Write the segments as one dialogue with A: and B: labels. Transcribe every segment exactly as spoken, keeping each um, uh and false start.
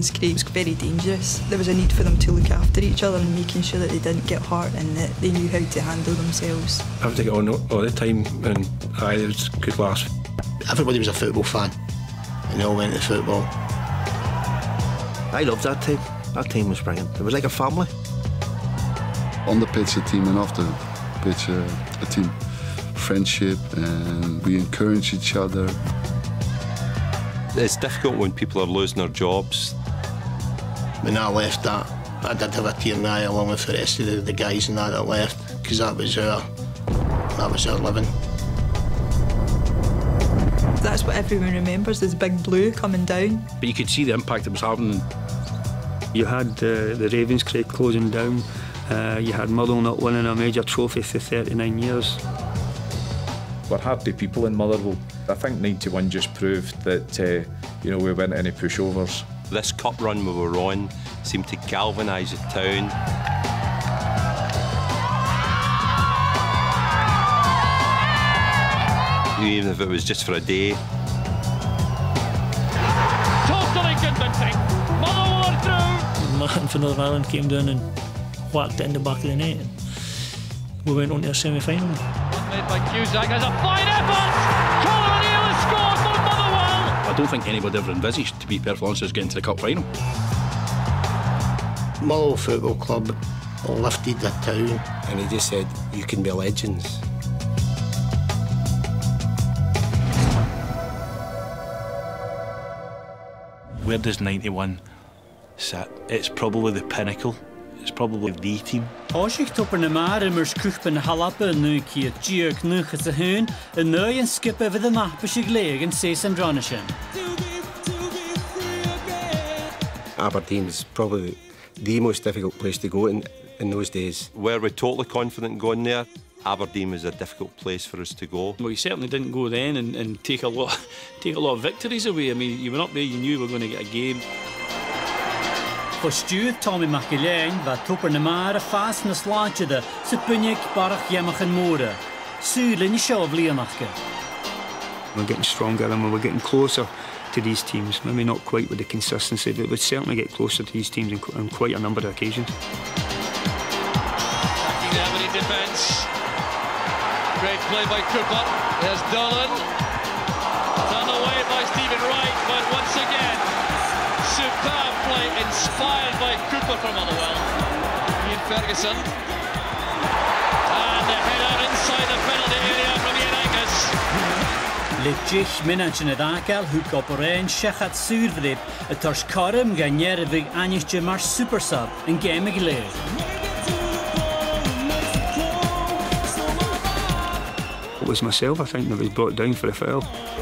A: Ravenscraig was very dangerous. There was a need for them to look after each other and making sure that they didn't get hurt and that they knew how to handle themselves.
B: I have to get on all the time, and aye, it was good laugh.
C: Everybody was a football fan, and they all went to football.
D: I loved that team. That team was brilliant. It was like a family.
E: On the pitch, a team, and off the pitch, uh, a team. Friendship, and we encourage each other.
F: It's difficult when people are losing their jobs.
C: When I left that, I did have a tear in the eye along with the rest of the, the guys and that that left, because that was our, that was our living.
A: That's what everyone remembers, is Big Blue coming down.
G: But you could see the impact it was having.
H: You had uh, the Ravenscraig closing down. Uh, you had Motherwell not winning a major trophy for thirty-nine years.
I: We're happy people in Motherwell. I think ninety-one just proved that uh, you know, we weren't any pushovers.
F: This cup run we were on seemed to galvanise the town. Even if it was just for a day.
J: Totally convincing. Motherwell are through.
K: The man from Northern Ireland came down and whacked it in the back of the net. And we went on to a semi-final.
J: Made by Cusack has a fine effort. Colin O'Neill has scored for Motherwell.
G: I don't think anybody ever envisaged, to be perfectly honest, us getting to the cup final.
C: Motherwell Football Club lifted the town.
D: And he just said, you can be legends.
L: Where does ninety-one sit? It's probably the pinnacle. It's probably the team.
K: Als ik topper na maar immers kuchpen halappen nu kiet jerk nu het hun en nu en skip over the map as you gelegen says Andronishan.
D: Aberdeen is probably the most difficult place to go in in those days.
F: Were we totally confident in going there? Aberdeen was a difficult place for us to go.
G: Well, you certainly didn't go then and, and take a lot, take a lot of victories away. I mean, you went up there, you knew you were going to get a game.
K: For Stuart Tommy McIlvaine, va topper na maar fast na slaatje de se punnik barach yamach en moore. Sulen ni show Leonachke.
H: We're getting stronger and we're getting closer to these teams. Maybe not quite with the consistency, but we'd certainly get closer to these teams on quite a number of occasions.
J: Attacking the Aberdeen defence. Great play by Cooper. There's Dolan. Done away by Stephen Wright, but once again, superb play inspired by Cooper from Motherwell. Ian Ferguson. And a header inside the penalty area from Ian Angus.
K: Ledjich minant in adakal hook op orange shechat survrip a tors karim ganjervig anishje mar super sub en game geleden.
H: It was myself, I think, that was brought down for a foul.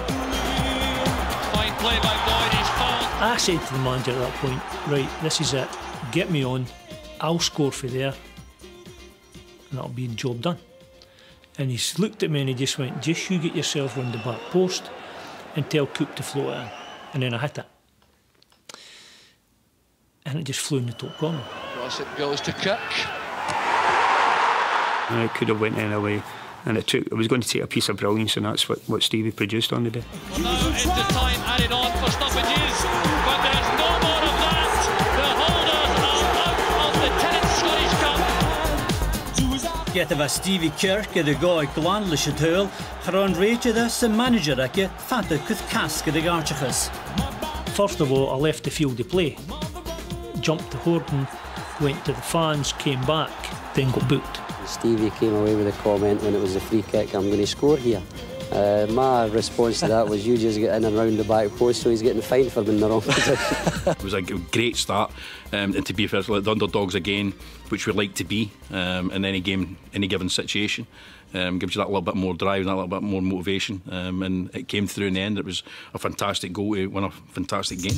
J: Fine play by Boyd, he's fouled.
K: I said to the manager at that point, right, this is it, get me on, I'll score for there, and that'll be the job done. And he looked at me and he just went, just you get yourself round the back post and tell Cook to float it in. And then I hit it. And it just flew in the top corner.
J: Cross it goes to Cook.
H: And it could have went any way. And it took, it was going to take a piece of brilliance, and that's what, what Stevie produced on the day.
J: Well, now into time added on for stoppages, but there's no more of that. The holders are out of the Scottish Cup.
K: Get of Stevie Kirk the guy glan lished hurl, Haran Rachel the manager ake, Fanta Kuth Cask the Garchachas. First of all, I left the field to play, jumped to Horton, went to the fans, came back, then got booked.
M: Stevie came away with a comment when it was a free kick, I'm going to score here. Uh, my response to that was, you just get in and round the back post, so he's getting fined for being in the wrong position.
G: It was a great start, um, and to be fair, the underdogs again, which we like to be um, in any game, any given situation. Um, gives you that little bit more drive and that little bit more motivation, um, and it came through in the end. It was a fantastic goal to win a fantastic game.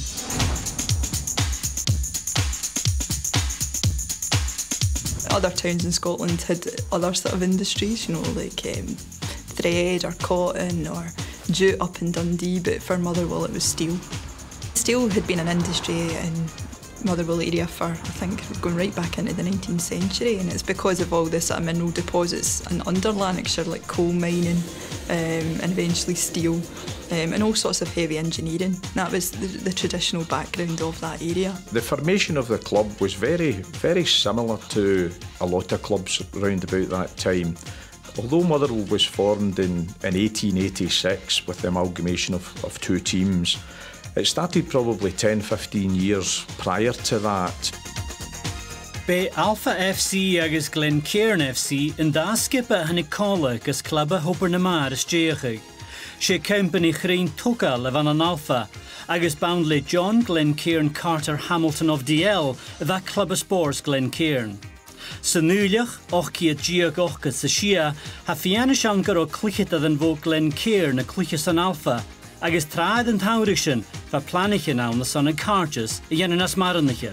A: Other towns in Scotland had other sort of industries, you know, like um, thread or cotton or jute up in Dundee, but for Motherwell it was steel. Steel had been an industry in Motherwell area for, I think, going right back into the nineteenth century, and it's because of all the sort of mineral deposits in under Lanarkshire, like coal mining um, and eventually steel, um, and all sorts of heavy engineering. That was the, the traditional background of that area.
I: The formation of the club was very, very similar to a lot of clubs round about that time. Although Motherwell was formed in, in eighteen eighty-six with the amalgamation of, of two teams, it started probably ten fifteen years prior to that.
N: Be Alpha F C agus Glencairn F C in da skippe hannig cála gus clubbe hopper na mar is déachig. She company chrín tuca le van an Alpha, agus bound le John Glencairn Carter Hamilton of D L that club of sports Glencairn. Sa nuileach, och ciad diag ochgad sa sia, ha fiannis an gyro clichet ad an fo Glencairn na clichas an Alpha, agus traed an tawrig sin fa planich yn awn na son yn carges i yen yn asmaraniche.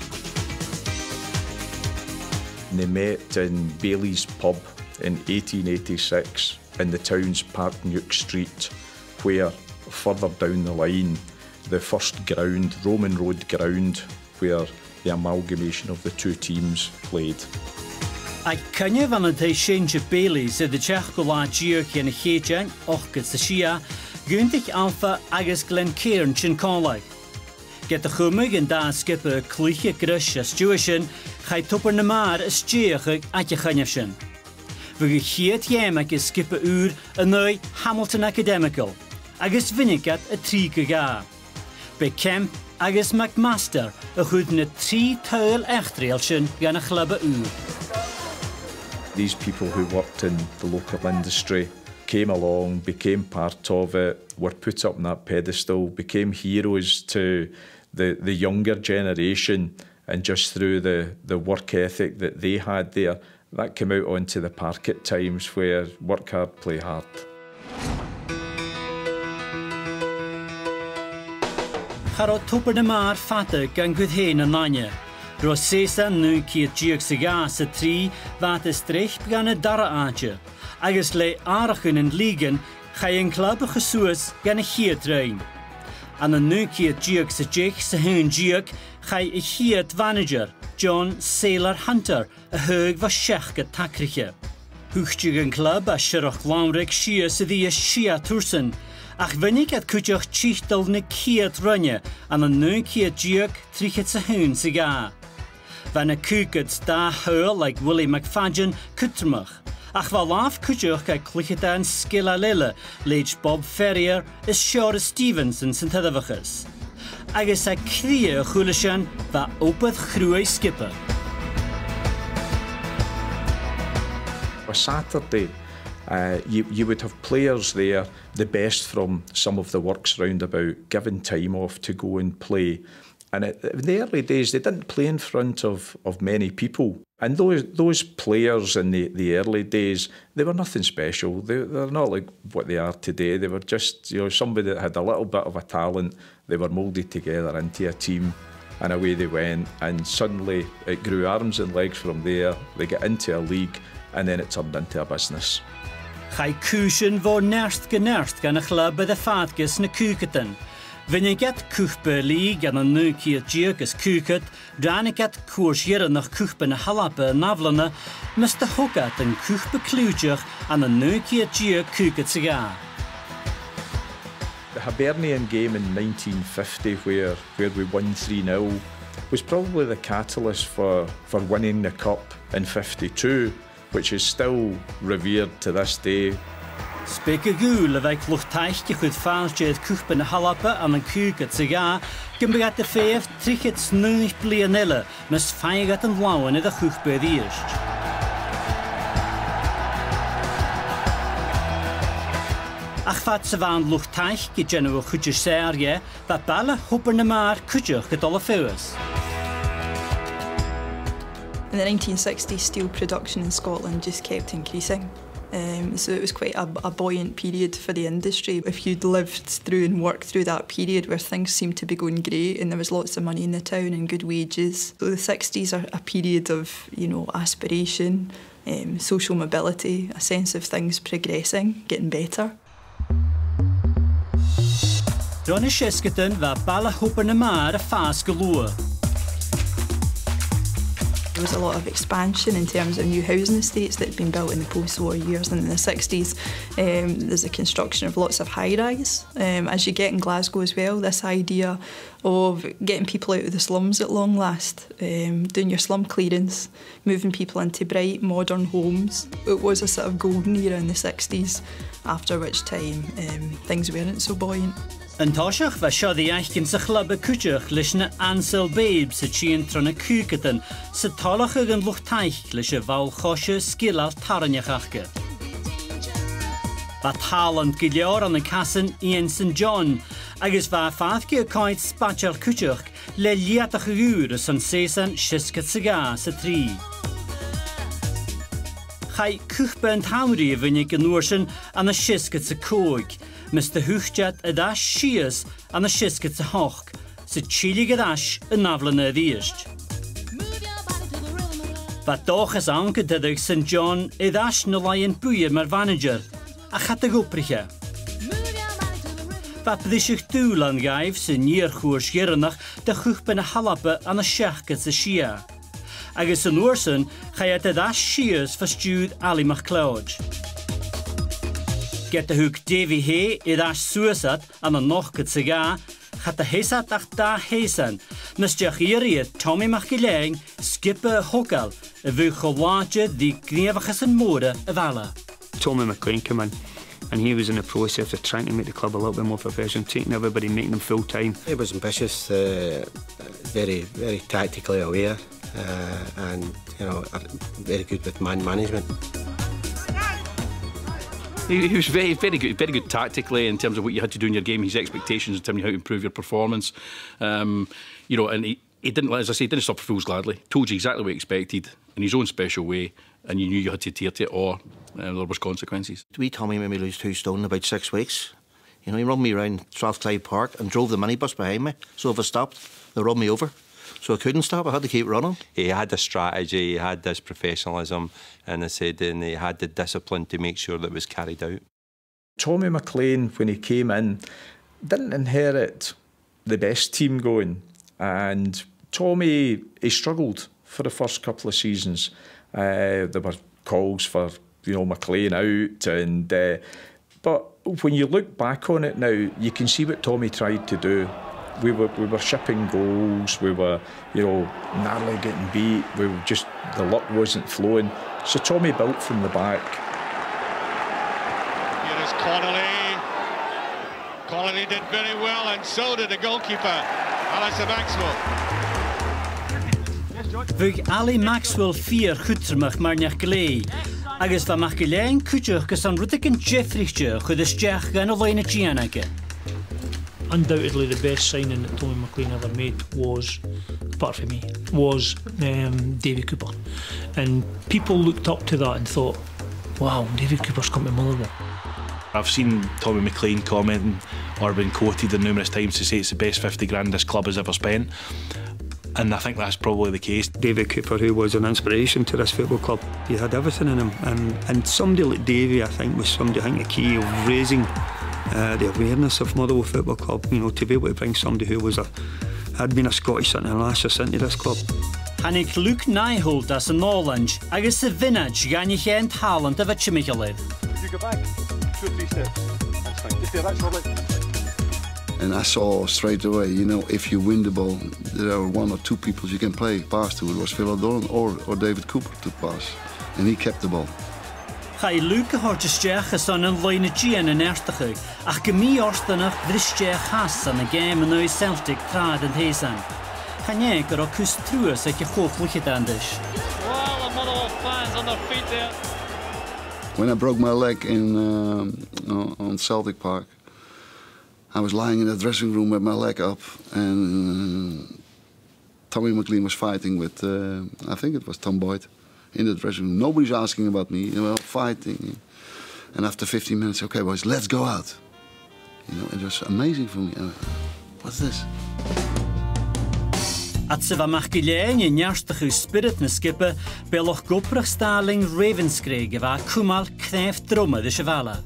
I: They met in Bailey's pub in eighteen eighty-six in the town's Parknewk Street, where further down the line, the first ground, Roman Road ground, where the amalgamation of the two teams played.
N: Ag cynnydd van yn teis Shange Bailey's y dechach go la diog yn y chediang ochgad sa sia, gwyntich Alpha agus Glencairn sin cálaig. Get y chwmig yn da skippe clwyche grys as Jewishin, chai tupper na mar as diachig ac y chynnyf sin. Fy gychiad iem ac y skippe ŵr yn nwy Hamilton Academical, agus vinnigat y tri gyga. Be Kemp agus McMaster y chwyd na tri tail echtriel sin gan y chlubbe ŵr.
I: These people who worked in the local industry came along, became part of it, were put up on that pedestal, became heroes to the, the younger generation, and just through the, the work ethic that they had there, that came out onto the park at times where work hard, play hard.
N: Charo tupper na mar fata gan gwydhén yn lanya. Ro sesa nu ciad diog siga sa tri vat is streich gan y dara aantje. Agus le arachun yn ligan chai yn club y chyswys gan y chiad rein. An y nu ciad diog sa jich sa hyn diog chai y chiad manager John Sailor Hunter y hyg fa siach gyd tacriche. Hwchtig yn club a syrach lawnreg sia sa ddi y sia twrsen. Ach fynig ad cwtioch chichtal na ciad rynne an y nu ciad diog trichet sa hyn siga. Van y cwgyd da hyl like Willie McFadden cwtrmach. Ach fa laf cwtioch gael clichet an sgil a lila leid Bob Ferrier is Shora Stevenson sy'n tydafachus. Agus a cria chwylisian fa opad chrwy skipper.
I: On Saturday, uh, you, you would have players there, the best from some of the works round about, given time off to go and play. And it, in the early days, they didn't play in front of, of many people. And those those players in the, the early days, they were nothing special. They, they're not like what they are today. They were just, you know, somebody that had a little bit of a talent. They were moulded together into a team, and away they went. And suddenly, it grew arms and legs from there. They got into a league, and then it turned into a business.
N: Chai cwysyn fo nerst gynerst gan y chlub bydd y ffadgus na cwcytyn. Fynigat cwchbe lig gan y nu ciad diog ys cwcyt, ranigat cwrs gira nach cwchbe na halapa naflana, mis dy hogat yn cwchbe clwdiach an y nu ciad diog cwcyt siga.
I: The Hibernian game in nineteen fifty, where, where we won three nil, was probably the catalyst for, for winning the cup in fifty-two, which is still revered to this day.
N: Spek y gŵl y fe clwchtaich gychwyd ffalsiad cwchben y halapa am yn cwgad siga, gymbygat y ffeif trichet snwych blianela, mis ffaigat yn lawan iddo chwchbedd eist. Ach fat sa fan lwchtaich gydjenw o chwydych serie, fa bala hwber na mar cwydych gydol y ffewas.
A: In the nineteen sixties, steel production in Scotland just kept increasing. Um, so it was quite a, a buoyant period for the industry. If you'd lived through and worked through that period where things seemed to be going great and there was lots of money in the town and good wages. So the sixties are a period of, you know, aspiration, um, social mobility, a sense of things progressing, getting better.
N: Ron y siesgytyn fa bala hwber na mar y ffas gylwa.
A: was a lot of expansion in terms of new housing estates that had been built in the post-war years, and in the sixties um, there's a construction of lots of high-rise. Um, as you get in Glasgow as well, this idea of getting people out of the slums at long last, um, doing your slum clearance, moving people into bright, modern homes. It was a sort of golden era in the sixties, after which time um, things weren't so buoyant.
N: Yn tosioch fe sioddi eich gyn sy'n chlybau cwtioch lys na ansel beib sy'n chyn tron y cwgydyn sy'n tolach ag yn lwch taich lys y fawl chosio sgilal taraniach achga. Fa talent gilior an y casyn Ian Saint John agos fa fath gyda coed sbatial cwtioch le liatach yw'r sy'n sesan sysgyd syga sy'n tri. Chai cwchbent hawri y fyny gynwyrsy'n an y sysgyd sy'n cwg. Mister Huchjat adash shias an the shisket to hoch, so chili gadash a navlan of the east. But doch as anke dedig Saint John edash no lion buyer mar manager, a chatagoprisha. But the shich doolan gives in near hoors gerenach de huchben a halappe an a shachket the shia. Agus an orson, chayat adash shias for stewed Ali MacLeod. Get the hook Davy Hay, it ash suicide, and a knock at cigar, had the Hesat ach da Hesan, Mister Hiri, Tommy McGillang, Skipper Hocal, a Vucholaja, the Gnevachas and Moda of Allah.
H: Tommy McLean came in, and he was in the process of trying to make the club a little bit more professional, taking everybody, making them full time.
D: He was ambitious, uh, very, very tactically aware, uh, and you know, very good with man management.
G: He, he was very, very good, very good tactically in terms of what you had to do in your game, his expectations in terms of how to improve your performance. Um, you know, and he, he didn't, as I say, he didn't suffer fools gladly. Told you exactly what he expected in his own special way, and you knew you had to adhere to it, or uh, there was consequences.
O: We Tommy made me lose two stone in about six weeks. You know, he run me around Strathclyde Park and drove the minibus behind me. So if I stopped, they run me over. So I couldn't stop, I had to keep running.
F: He had a strategy, he had this professionalism, and I said, and he had the discipline to make sure that it was carried out.
I: Tommy McLean, when he came in, didn't inherit the best team going. And Tommy, he struggled for the first couple of seasons. Uh, there were calls for, you know, McLean out. and uh, But when you look back on it now, you can see what Tommy tried to do. We were we were shipping goals. We were, you know, narrowly getting beat. We were just, the luck wasn't flowing. So Tommy built from the back.
J: Here is Connolly. Connolly did very well, and so did the goalkeeper, Alistair Maxwell.
N: Vug Ali Maxwell vier goedtermach maar nach glei. Agus va machgelein kutjach gus an rutiken Jeffrichje gudesjach gan a line Gianake.
K: Undoubtedly the best signing that Tommy McLean ever made was, apart from me, was um, David Cooper. And people looked up to that and thought, wow, David Cooper's come to Motherwell.
L: I've seen Tommy McLean commenting or been quoted numerous times to say it's the best fifty grand this club has ever spent. And I think that's probably the case.
H: David Cooper, who was an inspiration to this football club, he had everything in him. And, and somebody like Davy, I think, was somebody, I think, the key of raising Uh, the awareness of Motherwell Football Club, you know, to be able to bring somebody who was a, had been a Scottish international into this club.
N: Hannig Luke Nyhold as an Norlange, agus a vintage ganich en talent of a chimichalet.
P: You go back two or three steps. That's fine. Just there, that's lovely.
E: And I saw straight away, you know, if you win the ball, there are one or two people you can play pass to. It was Phil O'Donnell or, or David Cooper to pass, and he kept the ball.
N: Chai Luke hortesteach as on an line Gian in Erstachig, ach gemi orstanach vristeach has an a game in the Celtic trad and Hesan. Chanye gur o cus truas ag a choch wicket andish.
J: Wow, the Motherwell fans on their feet there.
E: When I broke my leg in um, on Celtic Park, I was lying in the dressing room with my leg up, and uh, Tommy McLean was fighting with, uh, I think it was Tom Boyd, in the dressing room. Nobody's asking about me, you know, fighting. And after fifteen minutes, okay, boys, let's go out. You know, it was amazing for me. Uh, what's this?
N: At se va machgilein in jarstige spirit na skippe, beloch goprach Starling Ravenscraig va kumal knef drumme de chevala.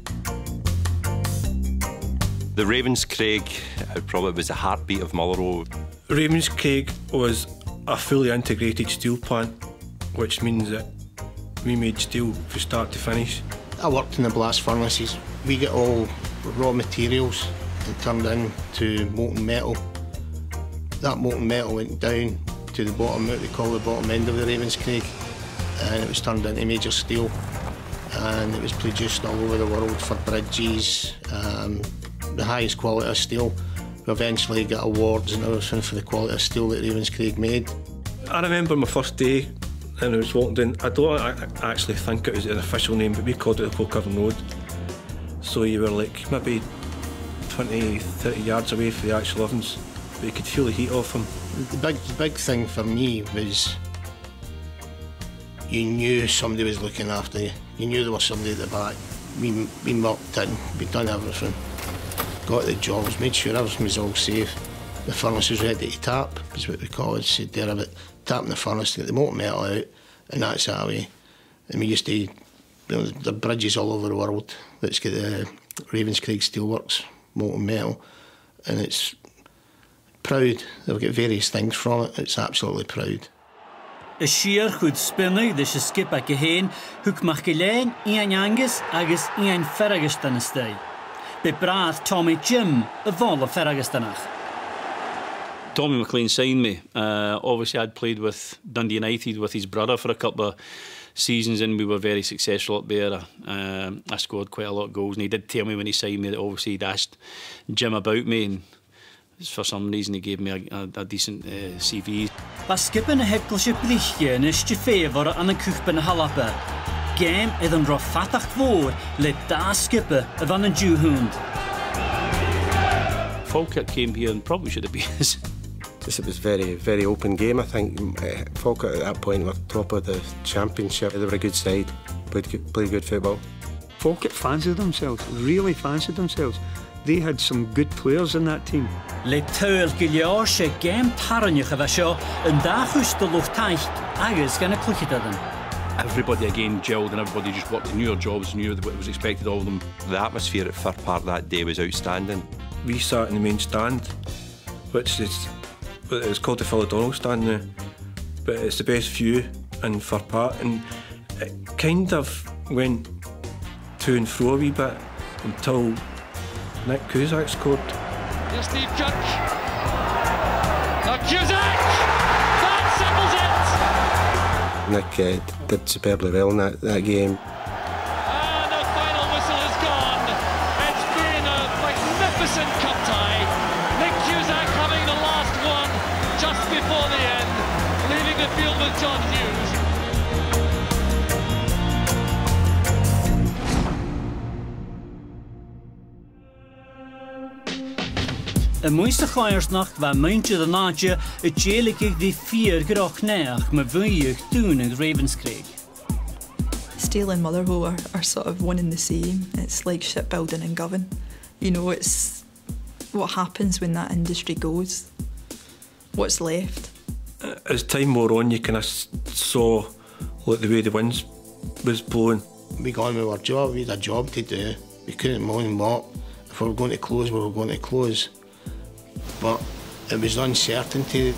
F: The Ravenscraig uh, probably was the heartbeat of Motherwell.
B: Ravenscraig was a fully integrated steel plant. which means that we made steel from start to finish.
C: I worked in the blast furnaces. We get all raw materials and turned into molten metal. That molten metal went down to the bottom, what we call the bottom end of the Ravenscraig, and it was turned into major steel, and it was produced all over the world for bridges, um, the highest quality of steel. We eventually got awards and everything for the quality of steel that Ravenscraig made.
B: I remember my first day, and I was walking down. I don't actually think it was an official name, but we called it the Colcurran Road. So you were like maybe twenty, thirty yards away from the actual ovens, but you could feel the heat off them.
C: The big, the big thing for me was you knew somebody was looking after you. You knew there was somebody at the back. We, we mucked in, we'd done everything. Got the jobs, made sure everything was all safe. The furnace was ready to tap, is what we call it. Said there about tapping the furnace to get the molten metal out, and that's that way. And we used to, you know, there are bridges all over the world that's got the Ravenscraig Steelworks molten metal, and it's proud. They've got various things from it. It's absolutely proud.
N: Y sir chwyd spinnig ddys y skip ac y hen, hwc mach gylein i'n angus agus i'n ferragus dan ystau. Be brad Tommy Jim y vol o ferragus danach.
G: Tommy McLean signed me. Uh, obviously, I'd played with Dundee United with his brother for a couple of seasons, and we were very successful up there. Uh, I scored quite a lot of goals, and he did tell me when he signed me that obviously he'd asked Jim about me, and for some reason he gave me a, a, a decent uh, C V.
N: Ba skippen y hebglisio blichio yn ysdi ffefr an y cwchben y halapa. Game idd yn ro fatach fôr le da skipper y van yn Jewhound.
G: Falkirk came here and probably should have been us.
D: It was a very, very open game, I think. Uh, Falkirk at that point were top of the championship. They were a good side, played good, played good football.
H: Falkirk fancied themselves, really fancied themselves. They had some good players in that team.
N: Le tuil gilio se game taraniach of a show and da chwst the lucht taich agus gan y clwchyd adyn.
G: Everybody again gelled and everybody just worked, knew their jobs, knew what was expected of them.
F: The atmosphere at Fir Park that day was outstanding.
B: We sat in the main stand, which is it's called the Philodonal stand now, but it's the best view in Fir Park, and it kind of went to and fro a wee bit until Nick Cusack scored.
J: Here's Steve Cook. Now Cusack! That settles it!
D: Nick uh, did superbly well in that, that game.
J: And the final whistle is gone. It's been a magnificent cup tie. Nick Cusack having the last one just before the end, leaving the field with John Hughes.
N: Y mwys y chwaersnach fa myntio dy nadja y jelig ag di ffyr gyroch neach ma fwyig dŵn ag Ravenscraig.
A: Steel and Motherwell are, are sort of one and the same. It's like shipbuilding and Govan. You know, it's what happens when that industry goes. What's left.
B: As time wore on, you kind of saw like the way the wind was blowing.
C: We got on with our job. We had a job to do. We couldn't moan and mop. If we were going to close, we were going to close. But it was uncertainty.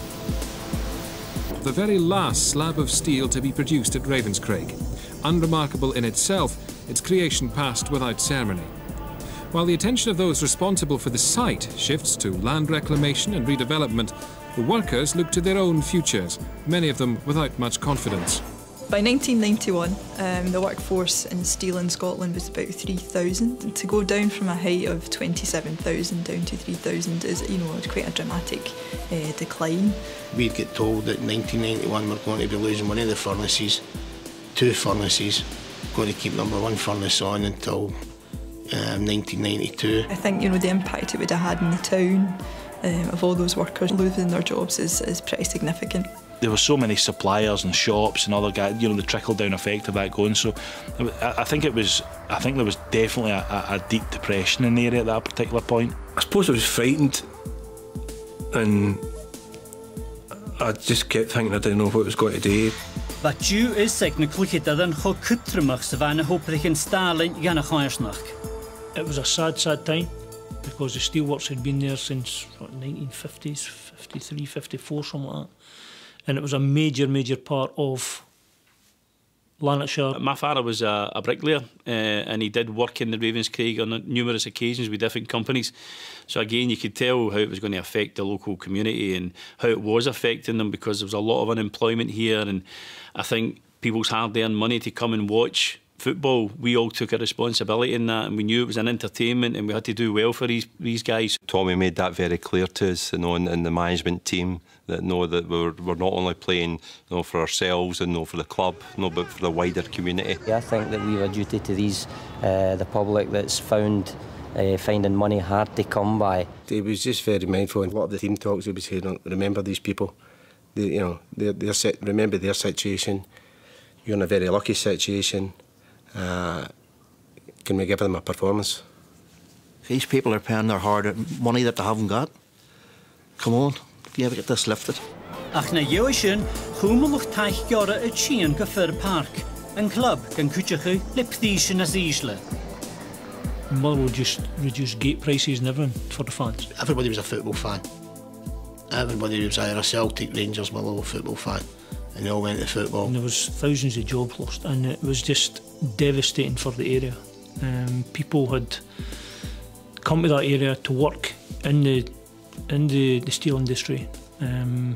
Q: The very last slab of steel to be produced at Ravenscraig. Unremarkable in itself, its creation passed without ceremony. While the attention of those responsible for the site shifts to land reclamation and redevelopment, the workers look to their own futures, many of them without much confidence.
A: By nineteen ninety-one, um, the workforce in steel in Scotland was about three thousand. And to go down from a height of twenty-seven thousand down to three thousand is, you know, quite a dramatic uh, decline.
C: We'd get told that in nineteen ninety-one we're going to be losing one of the furnaces, two furnaces, going to keep number one furnace on until um, nineteen ninety-two.
A: I think, you know, the impact it would have had in the town um, of all those workers losing their jobs is, is pretty significant.
L: There were so many suppliers and shops and other guys, you know, the trickle-down effect of that going. So, I, I think it was, I think there was definitely a, a, a deep depression in the area at that particular point.
B: I suppose I was frightened, and I just kept thinking I didn't know what was going to do.
N: But due is technically hit that and how kutrumach savannah hopelijk in Stalin gan a chwaersnach.
K: It was a sad, sad time because the steelworks had been there since what, nineteen fifties, fifty-three, fifty-four, something like that. And it was a major, major part of Lanarkshire.
G: My father was a, a bricklayer uh, and he did work in the Ravenscraig on numerous occasions with different companies. So again, you could tell how it was going to affect the local community and how it was affecting them, because there was a lot of unemployment here, and I think people's hard-earned money to come and watch football, we all took a responsibility in that, and we knew it was an entertainment and we had to do well for these, these guys.
F: Tommy made that very clear to us, you know, in, in the management team, that know that we're, we're not only playing, you know, for ourselves and you know, for the club, you know, but for the wider community.
M: Yeah, I think that we have a duty to these, uh, the public that's found uh, finding money hard to come by.
D: He was just very mindful, and a lot of the team talks he was saying, remember these people, they, you know, they're, they're set, remember their situation. You're in a very lucky situation. Uh, can we give them a performance?
O: These people are paying their hard money that they haven't got. Come on, you ever get this lifted?
N: Ach na Joishin, Humelach Teich Gora at Sheehan Gaffer Park, and club can Kuchachu Lipthishin as Isla.
K: Motherwell just reduced gate prices and everything for the fans.
C: Everybody was a football fan. Everybody was either a Celtic, Rangers, Motherwell football fan. And they all went to football.
K: And there was thousands of jobs lost, and it was just devastating for the area. Um, people had come to that area to work in the in the, the steel industry. Um,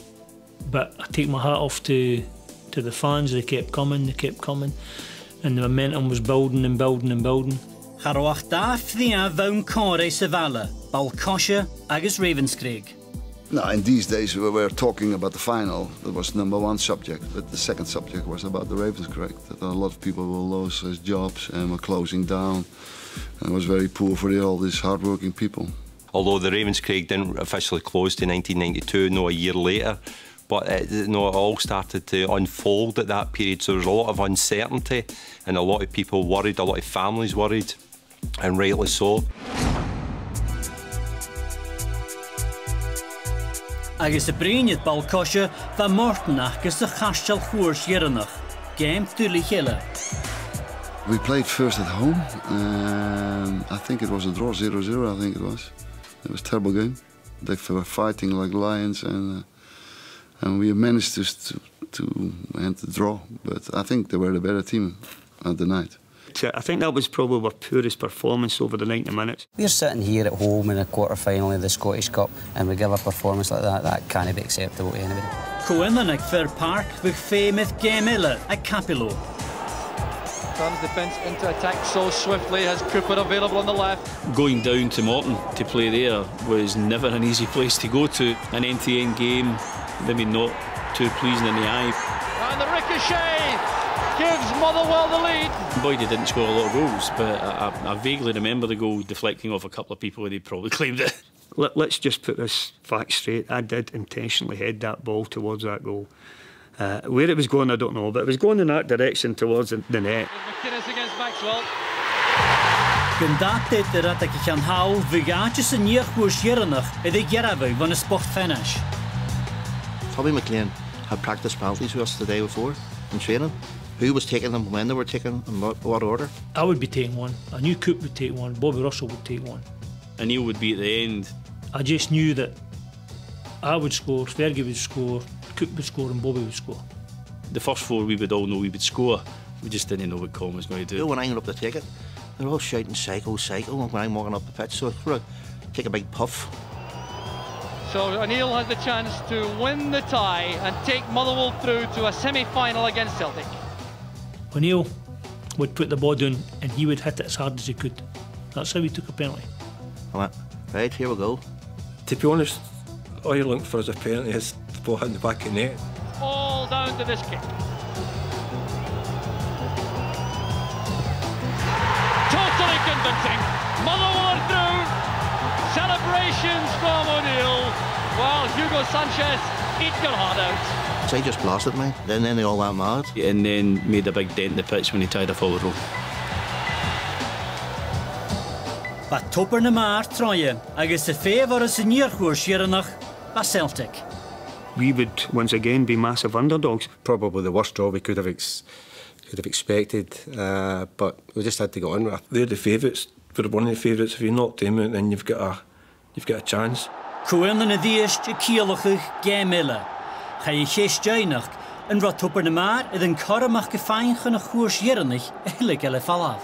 K: but I take my hat off to to the fans. They kept coming, they kept coming, and the momentum was building and building and building.
N: Harwach da fthia fewn core Savala, Balcosha agus Ravenscraig.
E: No, in these days we were talking about the final. That was number one subject, but the second subject was about the Ravenscraig. That a lot of people will lose their jobs and were closing down. And it was very poor for the, all these hard-working people.
F: Although the Ravenscraig didn't officially close to nineteen ninety-two, no, a year later, but it, you know, it all started to unfold at that period. So there was a lot of uncertainty, and a lot of people worried, a lot of families worried, and rightly so.
N: Agus y breinid Balcosha va Mortenach gus y chastel chwrs Yeranach, game Duli Hille.
E: We played first at home, and I think it was a draw, zero zero, I think it was. It was a terrible game. They were fighting like lions, and uh, and we managed to, to, to end the draw, but I think they were the better team at the night.
H: I think that was probably our poorest performance over the ninety minutes.
M: We're sitting here at home in a quarter-final of the Scottish Cup and we give a performance like that, that can't be acceptable to anybody.
N: Coenlanig Fair Park with famous game Illa at Capillo.
J: Turns defence into attack so swiftly, has Cooper available on the left.
G: Going down to Morton to play there was never an easy place to go to. An end-to-end game, maybe not too pleasing in the eye.
J: And the ricochet gives Motherwell the lead.
G: Boyd didn't score a lot of goals, but I, I, I vaguely remember the goal deflecting off a couple of people and he'd probably claimed it.
H: Let, let's just put this fact straight. I did intentionally head that ball towards that goal. Uh, where it was going, I don't know, but it was going in that direction towards the, the net.
J: McInnes against Maxwell.
N: Gyndat dit er at ik kan haal, vigaatjes en neerkoers Yeranach, en ik jarabu van a spot finish.
O: Tommy McLean had practice penalties with us the day before in training. Who was taking them, when they were taken, and what, what order?
K: I would be taking one. I knew Coop would take one. Bobby Russell would take one.
G: And Neil would be at the end.
K: I just knew that I would score, Fergie would score, Coop would score and Bobby would score.
G: The first four we would all know we would score. We just didn't know what Colin was going to do.
O: You know, when I went up to take it, they were all shouting psycho, psycho when I'm walking up the pitch, so I take a big puff.
J: So O'Neill has the chance to win the tie and take Motherwell through to a semi-final against Celtic.
K: O'Neill would put the ball down and he would hit it as hard as he could. That's how he took a penalty.
O: I went, right, here we go.
B: To be honest, all you're looking for is a penalty, is the ball in the back of the net.
J: All down to this kick. Totally convincing. Motherwell are through. Celebrations from O'Neill, while Hugo Sanchez eat your heart out.
O: So he just blasted me, then, then they all went mad.
G: And then made a big dent in the pitch when he tried to follow the road.
N: But topper na maar Troje, agus the favour is in neerkoers Yeranach by Celtic.
H: We would once again be massive underdogs.
D: Probably the worst draw we could have ex could have expected, uh, but we just had to go on with it.
B: They're the favourites. They're one of the favourites. If you knock them out, then you've got a you've got a chance.
N: Coen na diest je kielachig game Illa. Ga je gist jainach, Yn rhoi tŵper na mar, idd yn cor ymach gyffain chyn y chwrs hierynych eilig ele falaf.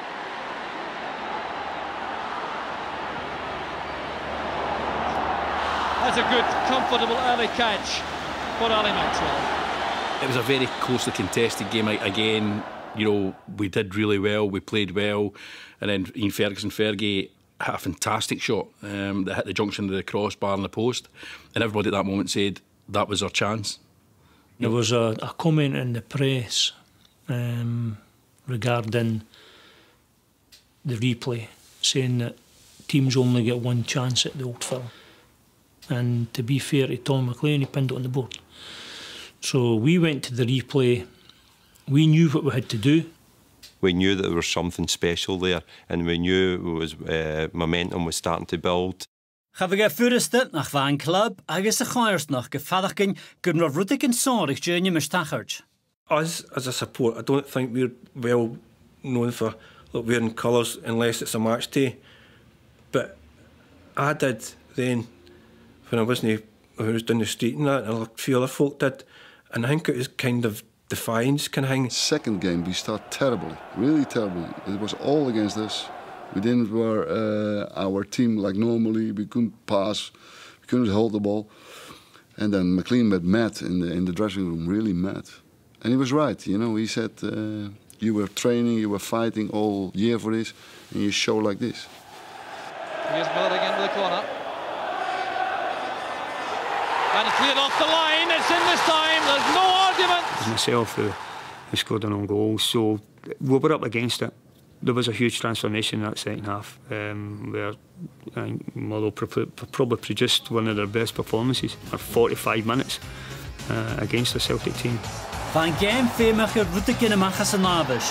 J: That's a good, comfortable early catch for Ali Maxwell.
G: It was a very closely contested game again. You know, we did really well, we played well, and then Ian Ferguson Fergie hit a fantastic shot um, that hit the junction of the crossbar and the post, and everybody at that moment said that was our chance.
K: There was a, a comment in the press um, regarding the replay, saying that teams only get one chance at the Old Firm. And to be fair to Tom McLean, he pinned it on the board. So we went to the replay. We knew what we had to do.
F: We knew that there was something special there, and we knew it was uh, momentum was starting to build.
N: Chafig e ffyrste nach fan club, agus y choirs nach gefadachgyn gyrn o'r rwdig yn sorig journey mystachard.
B: Us, as a support, I don't think we're well known for look, wearing colours unless it's a match day. But I did then, when I wasn't, I was down the street and that, and a few other folk did, and I think it was kind of defiance kind of thing.
E: Second game, we start terribly, really terribly. It was all against us. We didn't wear uh, our team like normally. We couldn't pass, we couldn't hold the ball. And then McLean went mad in the in the dressing room, really mad. And he was right, you know. He said, uh, "You were training, you were fighting all year for this, and you show like this."
J: Here's Miller again to the corner. And cleared off the line. It's in this time. There's no argument.
H: It was myself who, who scored an own goal, so we were up against it. There was a huge transformation in that second half, um, where I think Motherwell probably produced one of their best performances for forty-five minutes uh, against the Celtic team.
N: Van game femach yr rwdig yn ymachas yn afish.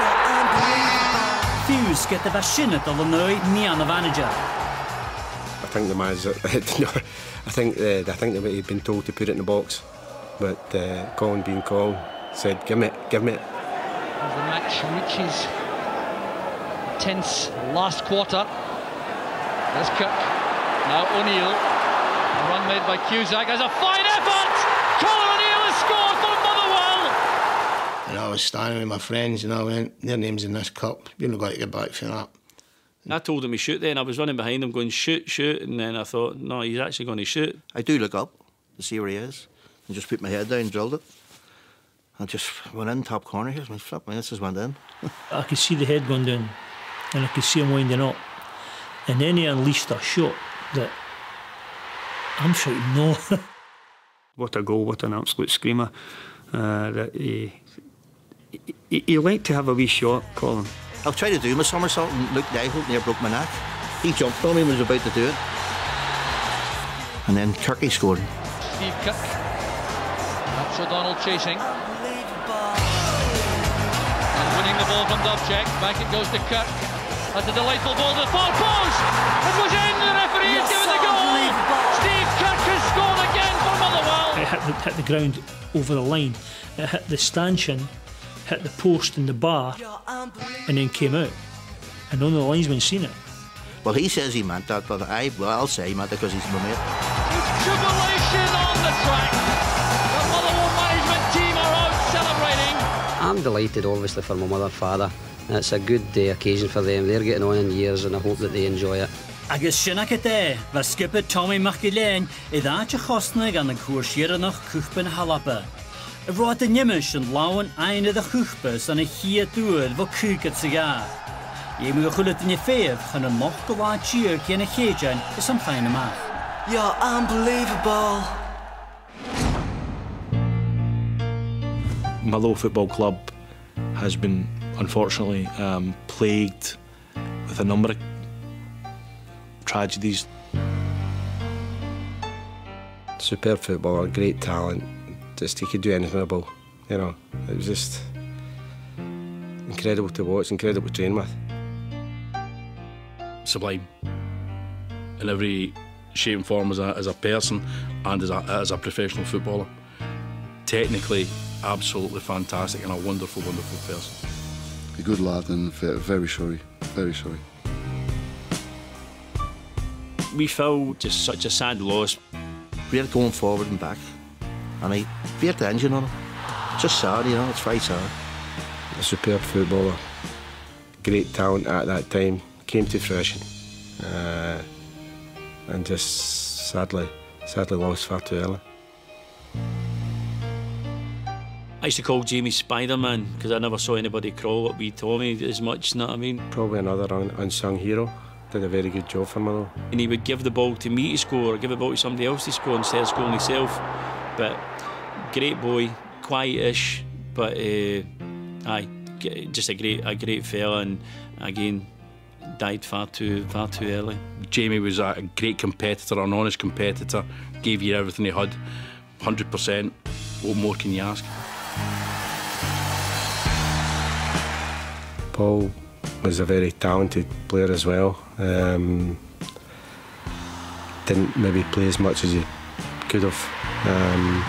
N: Fuse get the vashinat of the noi ni an the manager.
D: I think the manager, I think uh, I think that he'd been told to put it in the box, but uh, Colin being Colin said, "Give me it, give me it."
J: As the match reaches tense last quarter. There's Cook. Now O'Neill. A run made by Cusack. There's a fine effort! Colin O'Neill has scored for Motherwell!
C: And I was standing with my friends and I went, their name's in this cup. You're not going to get back for that.
G: And I told him to shoot then. I was running behind him going, shoot, shoot. And then I thought, no, he's actually going to shoot.
O: I do look up to see where he is and just put my head down and drilled it. I just went in top corner. Here's my flip. My just went in.
K: I could see the head going down. And I could see him winding up. And then he unleashed a shot that I'm shouting no.
H: What a goal, what an absolute screamer. Uh, that he, he, he liked to have a wee shot, Colin.
O: I'll try to do my somersault and look down, hope near broke my neck. He jumped on me and was about to do it. And then Kirky scored.
J: Steve Cook. That's O'Donnell chasing. Winning the ball from Dovcek, back it goes to Cook. That's a delightful ball to the far post. It was in, the referee has given the goal. Steve Cook has scored again for Motherwell.
K: It hit the, hit the ground over the line. It hit the stanchion, hit the post and the bar, and then came out. And none of the linesmen seen it.
O: Well, he says he meant that, but I, well, I'll say he meant it because he's my mate.
J: Jubilation on the track. The Motherwell management team are out celebrating.
M: I'm delighted, obviously, for my mother and father. It's a good uh, occasion for them. They're getting on in years, and I hope that they enjoy it.
N: Agus sinach ydw, fa skipper Tommy McGillen, i ddad y chosnig an y cwrs hieranach cwchben halapa. Y roed y nymish yn lawn ein y chwchbus an y hia dŵr fo cwg at sigar. Ie mwy o chwlyd yn y ffef, chan y moch gywa gyr cyn y chejan ys am ffain yma.
R: You're unbelievable.
L: Motherwell Football Club has been, unfortunately, um, plagued with a number of tragedies.
D: Superb footballer, great talent. Just he could do anything with a ball, you know. It was just incredible to watch, incredible to train with.
G: Sublime. In every shape and form as a, as a person and as a, as a professional footballer. Technically, absolutely fantastic and a wonderful, wonderful person.
E: A good lad and very sorry, very sorry.
G: We feel just such a sad loss.
O: We're going forward and back, and I beat the engine on him. just sad, you know, it's very sad.
D: A superb footballer, great talent at that time, came to fruition, uh, and just sadly, sadly lost far too early.
N: I used to call Jamie Spider-Man because I never saw anybody crawl up with Tommy as much, you know what I mean?
D: Probably another un unsung hero. Did a very good job for Motherwell.
N: And he would give the ball to me to score or give the ball to somebody else to score instead of scoring himself. But great boy, quietish, but uh, aye, just a great, a great fella, and again, died far too, far too early.
G: Jamie was a great competitor, an honest competitor, gave you everything he had, one hundred percent. What more can you ask?
D: Paul was a very talented player as well. Um, didn't maybe play as much as he could have. Um,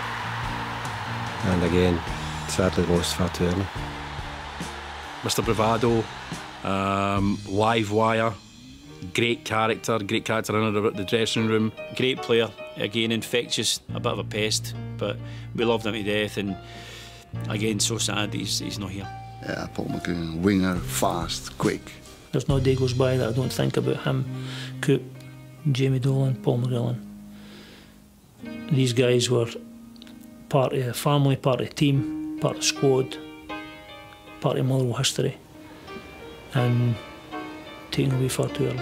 D: and again, sadly lost far too early.
G: Mister Bravado, um, live wire, great character, great character in the, the dressing room.
N: Great player, again infectious, a bit of a pest, but we loved him to death, and again, so sad he's, he's not here.
E: Yeah, Paul McLean, winger, fast, quick.
K: There's no day goes by that I don't think about him, Coop, Jamie Dolan, Paul McGrillen. These guys were part of a family, part of a team, part of a squad, part of Motherwell history, and taken away far too early.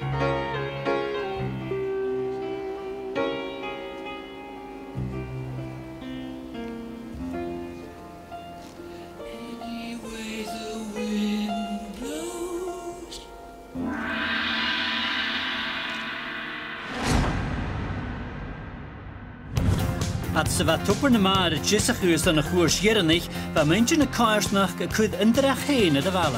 N: At sy wat topper na maar het jesse geus dan 'n goeie sjerenig, waar mense 'n kaarsnag 'n kud indrag heen in die welle.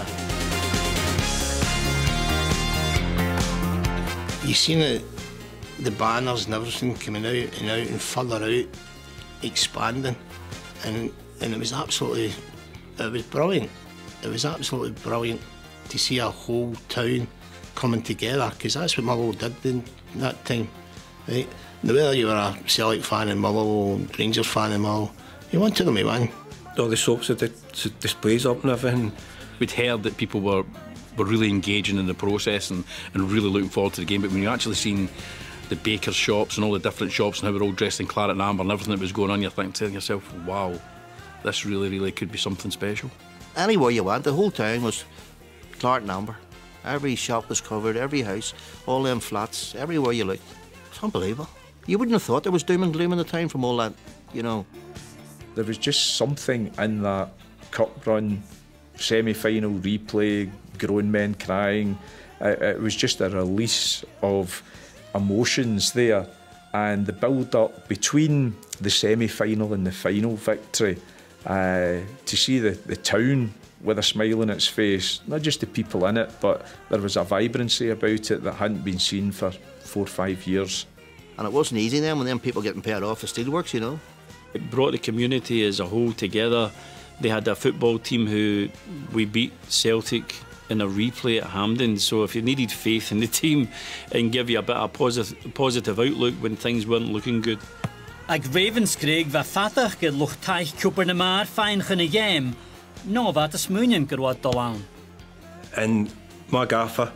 C: You seen it, the banners and everything coming out and out and further out, expanding, and and it was absolutely, it was brilliant. It was absolutely brilliant to see a whole town coming together, because that's what Motherwell did in that time, right? Whether you were a Celtic fan in Motherwell, Rangers fan in Motherwell, you wanted them to win.
B: All the soaps that the displays up and everything.
G: We'd heard that people were were really engaging in the process and, and really looking forward to the game, but when you actually seen the baker's shops and all the different shops and how we're all dressed in claret and amber and everything that was going on, you're thinking to yourself, wow, this really, really could be something special.
O: Anywhere you went, the whole town was claret and amber. Every shop was covered, every house, all them flats, everywhere you looked. It's unbelievable. You wouldn't have thought there was doom and gloom in the town from all that, you know.
I: There was just something in that cup run, semi-final replay, grown men crying. It, it was just a release of emotions there, and the build-up between the semi-final and the final victory, uh, to see the, the town with a smile on its face, not just the people in it, but there was a vibrancy about it that hadn't been seen for four or five years.
O: And it wasn't easy then when them people getting paid off the Steelworks, you know.
N: It brought the community as a whole together. They had a football team who we beat Celtic in a replay at Hampden, so if you needed faith in the team and give you a bit of positive, positive outlook when things weren't looking good. Ag Ravenscraig va fatach ge luchtaich Cooper na maar fine gene game. No wat is moeien gerwat dolan.
B: And my gaffer,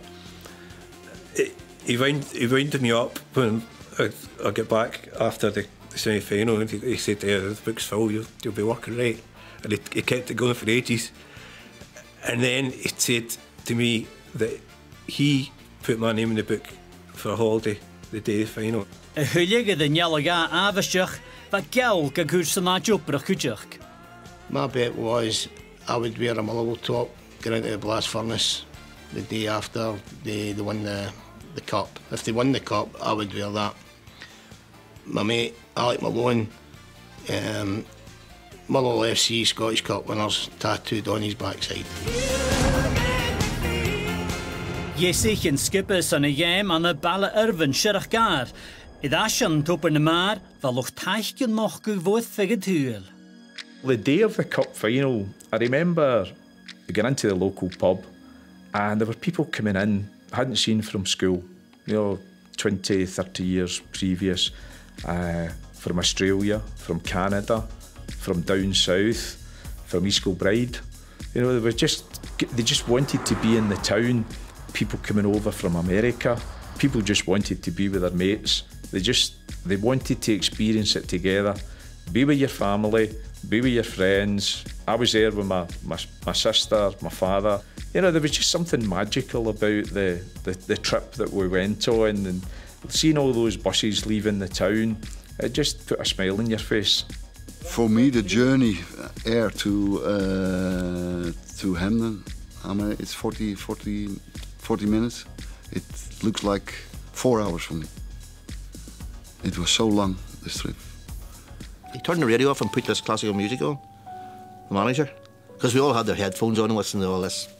B: he wound, he wound me up when I, I get back after the, the semi-final, and he, he said, yeah, the book's full, you'll, you'll be working right. And he, he kept it going for ages. And then he said to me that he put my name in the book for a holiday the day of the final.
N: A hulige de njalaga avashach, va gel ga gursanajo brachujach.
C: My bet was I would wear a Motherwell top, get into the blast furnace the day after they, they won the, the cup. If they won the cup, I would wear that. My mate, Alec Malone, um, Motherwell F C Scottish Cup winners tattooed on his backside.
N: Jesich en skippers aan 'n game aan 'n balle Irvin Shirach gar. It ashan toper na maar, va loch taichke noch gewoord figetuel.
I: The day of the cup final, I remember going into the local pub and there were people coming in I hadn't seen from school, you know, twenty, thirty years previous, uh, from Australia, from Canada, from down south, from East Kilbride. You know, they were just, they just wanted to be in the town. People coming over from America, people just wanted to be with their mates. They just, they wanted to experience it together. Be with your family, be with your friends. I was there with my, my, my sister, my father. You know, there was just something magical about the, the, the trip that we went on, and seeing all those buses leaving the town, it just put a smile on your face.
E: For me, the journey here to uh, to Hamden, I mean, it's forty, forty, forty minutes. It looks like four hours for me. It was so long, this trip.
O: He turned the radio off and put this classical music on, the manager, because we all had their headphones on and listened to all this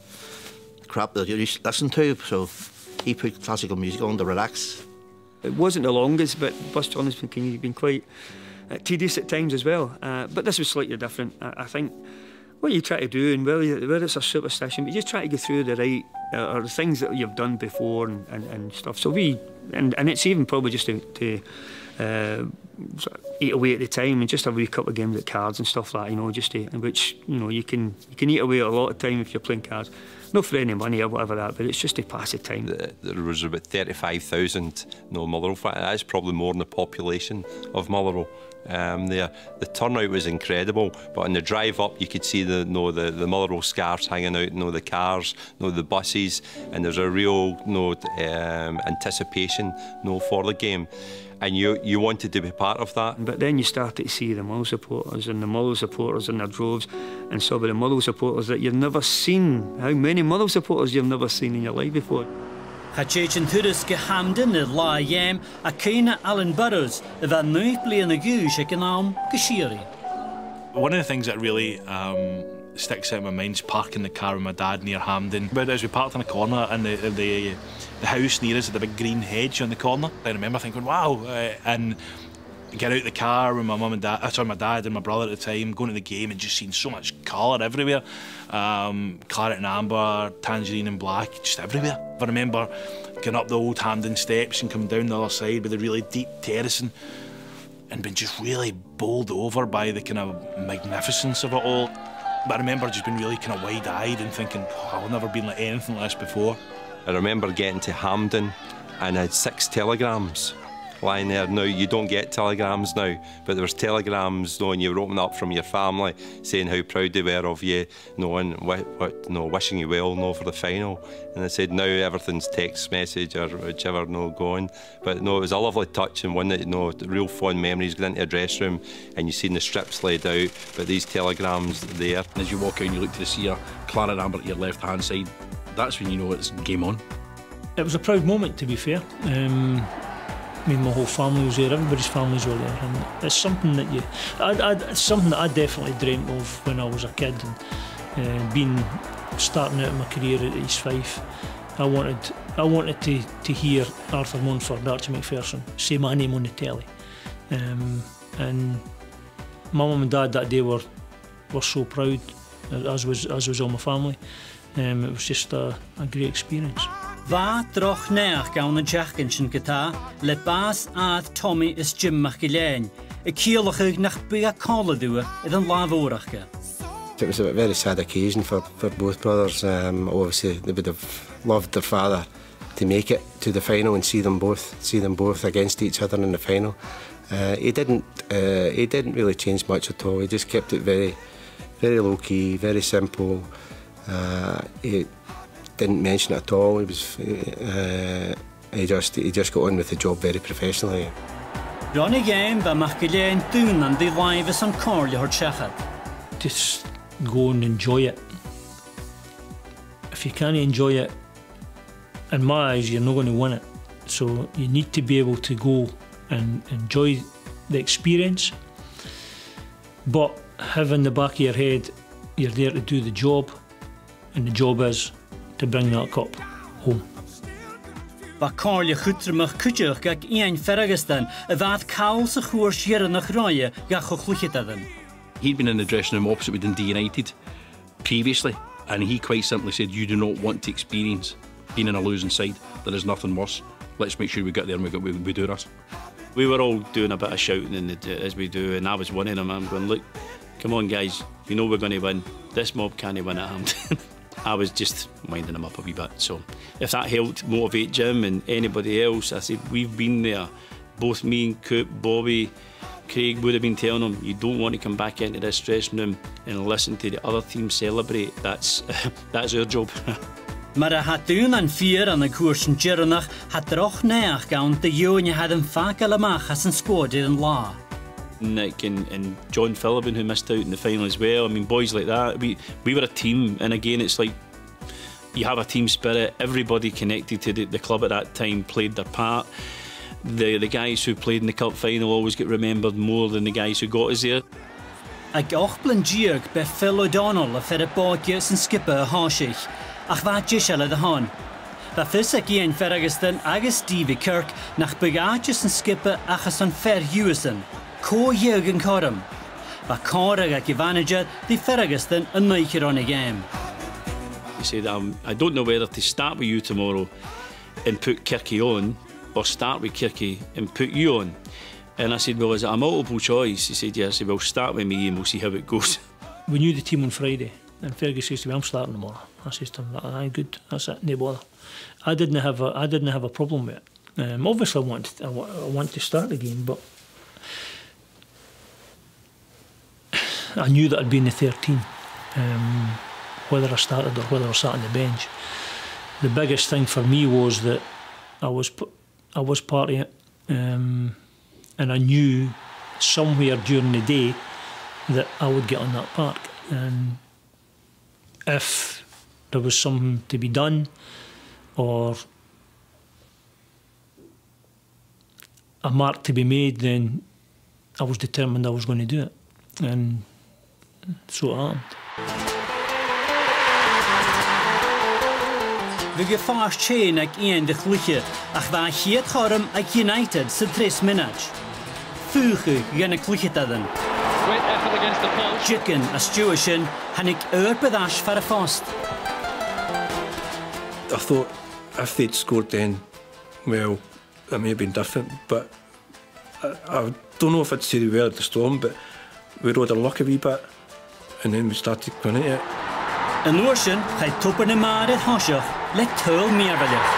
O: crap that you used to listen to, so he put classical music on to relax.
H: It wasn't the longest, but bus journeys can been quite uh, tedious at times as well. Uh, but this was slightly different. I, I think what you try to do, and whether, whether it's a superstition, but you just try to go through the right, uh, or the things that you've done before and, and, and stuff. So we, and, and it's even probably just to, to uh, sort of eat away at the time and just have a wee couple of games at cards and stuff like that, you know, just to, which, you know, you can, you can eat away a lot of time if you're playing cards. Not for any money or whatever that, but it's just to pass the time.
F: There was about thirty-five thousand no Motherwell fans. That's probably more than the population of Motherwell. Um, there, the turnout was incredible, but on the drive up you could see the no the, the Motherwell scarves hanging out, no the cars, no the buses, and there's a real no um, anticipation no for the game. And you, you wanted to be part of that.
H: But then you started to see the Motherwell supporters and the Motherwell supporters in their droves, and some of the Motherwell supporters that you've never seen. How many Motherwell supporters you've never seen in your life before?
N: Hachechin Turis Gehamden at La Yam, a Kena Allen Burrows, Van Nuipli and the Goose, a Ganam, Gashiri.
L: One of the things that really um, sticks out in my mind is parking the car with my dad near Hampden. But as we parked in a corner and the, the, the house near us had a big green hedge on the corner, I remember thinking, wow, uh, and get out the car with my mum and dad, uh, sorry, my dad and my brother at the time, going to the game and just seeing so much colour everywhere. Um, claret and amber, tangerine and black, just everywhere. I remember going up the old Hampden steps and coming down the other side with the really deep terracing and being just really bowled over by the kind of magnificence of it all. But I remember just being really kind of wide-eyed and thinking, oh, I've never been like anything like this before.
F: I remember getting to Hampden and I had six telegrams lying there. Now, you don't get telegrams now, but there was telegrams, you know, and you were opening up from your family saying how proud they were of you, you know, and what, you know, wishing you well, you know, for the final. And they said now everything's text message or whichever, you know, going. But no, it was a lovely touch, and one that, you know, real fond memories, going into a dressing room and you seen the strips laid out, but these telegrams there.
G: As you walk out and you look to the seer, claret amber at your left hand side, that's when you know it's game on.
K: It was a proud moment, to be fair. Um, I mean, my whole family was there, everybody's families were there, and it's something that you, I, I, it's something that I definitely dreamt of when I was a kid, and uh, being starting out my career at East Fife. I wanted, I wanted to to hear Arthur Montford, Archie McPherson say my name on the telly, um, and my mum and dad that day were were so proud, as was as was all my family. Um, it was just a, a great experience.
N: Va droch neach gawn y jachin sy'n gyda, le bas add Tommy is Jim Machgilein, y ciolach nach bia cola dŵr iddyn laf orach.
D: It was a very sad occasion for, for both brothers. Um, obviously, they would have loved their father to make it to the final and see them both, see them both against each other in the final. Uh, he didn't, uh, he didn't really change much at all. He just kept it very, very low key, very simple. Uh, he didn't mention it at all. He was, uh, he just, he just got on with the job very professionally.
N: Ronnie game va Machgilein dún and the live is on Corley her chachad.
K: Just go and enjoy it. If you can't enjoy it, in my eyes, you're not going to win it. So you need to be able to go and enjoy the experience, but have in the back of your head, you're there to do the job, and the job is to bring that cup home.
N: Va Corley chutramach kutjach gag ein ferragestan, a vat cawl sa chwr shieranach roye gach chluchitadan.
G: He'd been in the dressing room opposite with Dundee United previously, and he quite simply said, you do not want to experience being in a losing side. There is nothing worse. Let's make sure we get there and we, we, we do us.
S: We were all doing a bit of shouting in the, as we do, and I was one of them. I'm going, look, come on guys, we know we're going to win. This mob can't win at Hampden. I was just winding him up a wee bit. So if that helped motivate Jim and anybody else, I said, we've been there. Both me and Coop, Bobby, Craig would have been telling him, you don't want to come back into this dressing room and listen to the other team celebrate. That's, that's our job.
N: Maar hij had toen aan vier aan de koers in Gironnach had er ook neer gaan de jongen had een vaak allemaal als een squad in la.
S: Nick and, and John Phillippen, who missed out in the final as well. I mean, boys like that, we, we were a team, and again, it's like you have a team spirit. Everybody connected to the, the club at that time played their part. The, the guys who played in the cup final always get remembered more than the guys who got us there.
N: Ag och blandiag by Phil O'Donnell a fer y bodges yn skipper hosich, ach va gisel de han. Va fys ag ein Ferguson agus Stevie Kirk nach begages yn skipper achas an Fer Hewison. Co Jürgen Corum. Va Corrig ag manager the Ferguson a neicher on a game.
S: He said, um, I don't know whether to start with you tomorrow and put Kirky on, or start with Kirky and put you on. And I said, well, is it a multiple choice? He said, yes. I said, well, start with me and we'll see how it goes.
K: We knew the team on Friday, and Fergus says to me, I'm starting tomorrow. I says to him, aye, good, that's it, no bother. I didn't have a, I didn't have a problem with it. Um, obviously, I want, I, want, I want to start the game, but I knew that I'd be in the thirteen, um, whether I started or whether I sat on the bench. The biggest thing for me was that I was, I was part of it. Um, And I knew somewhere during the day that I would get on that park. And if there was something to be done or a mark to be made, then I was determined I was going to do it. And so it happened.
N: We gefaar chain ag een de gluche, ach waar hier Corum ag United sy tres minutes. Fuge gan ek gluche taden.
J: Great effort against the post.
N: Chicken as Jewishin han ik urbedash for a fast.
B: I thought if they'd scored then, well, it may have been different, but I, I don't know if I'd say they were at the Storm, but we rode our luck a wee bit, and then we started going into it.
N: An ocean had topper na mar at Hoshach, let tull meerville.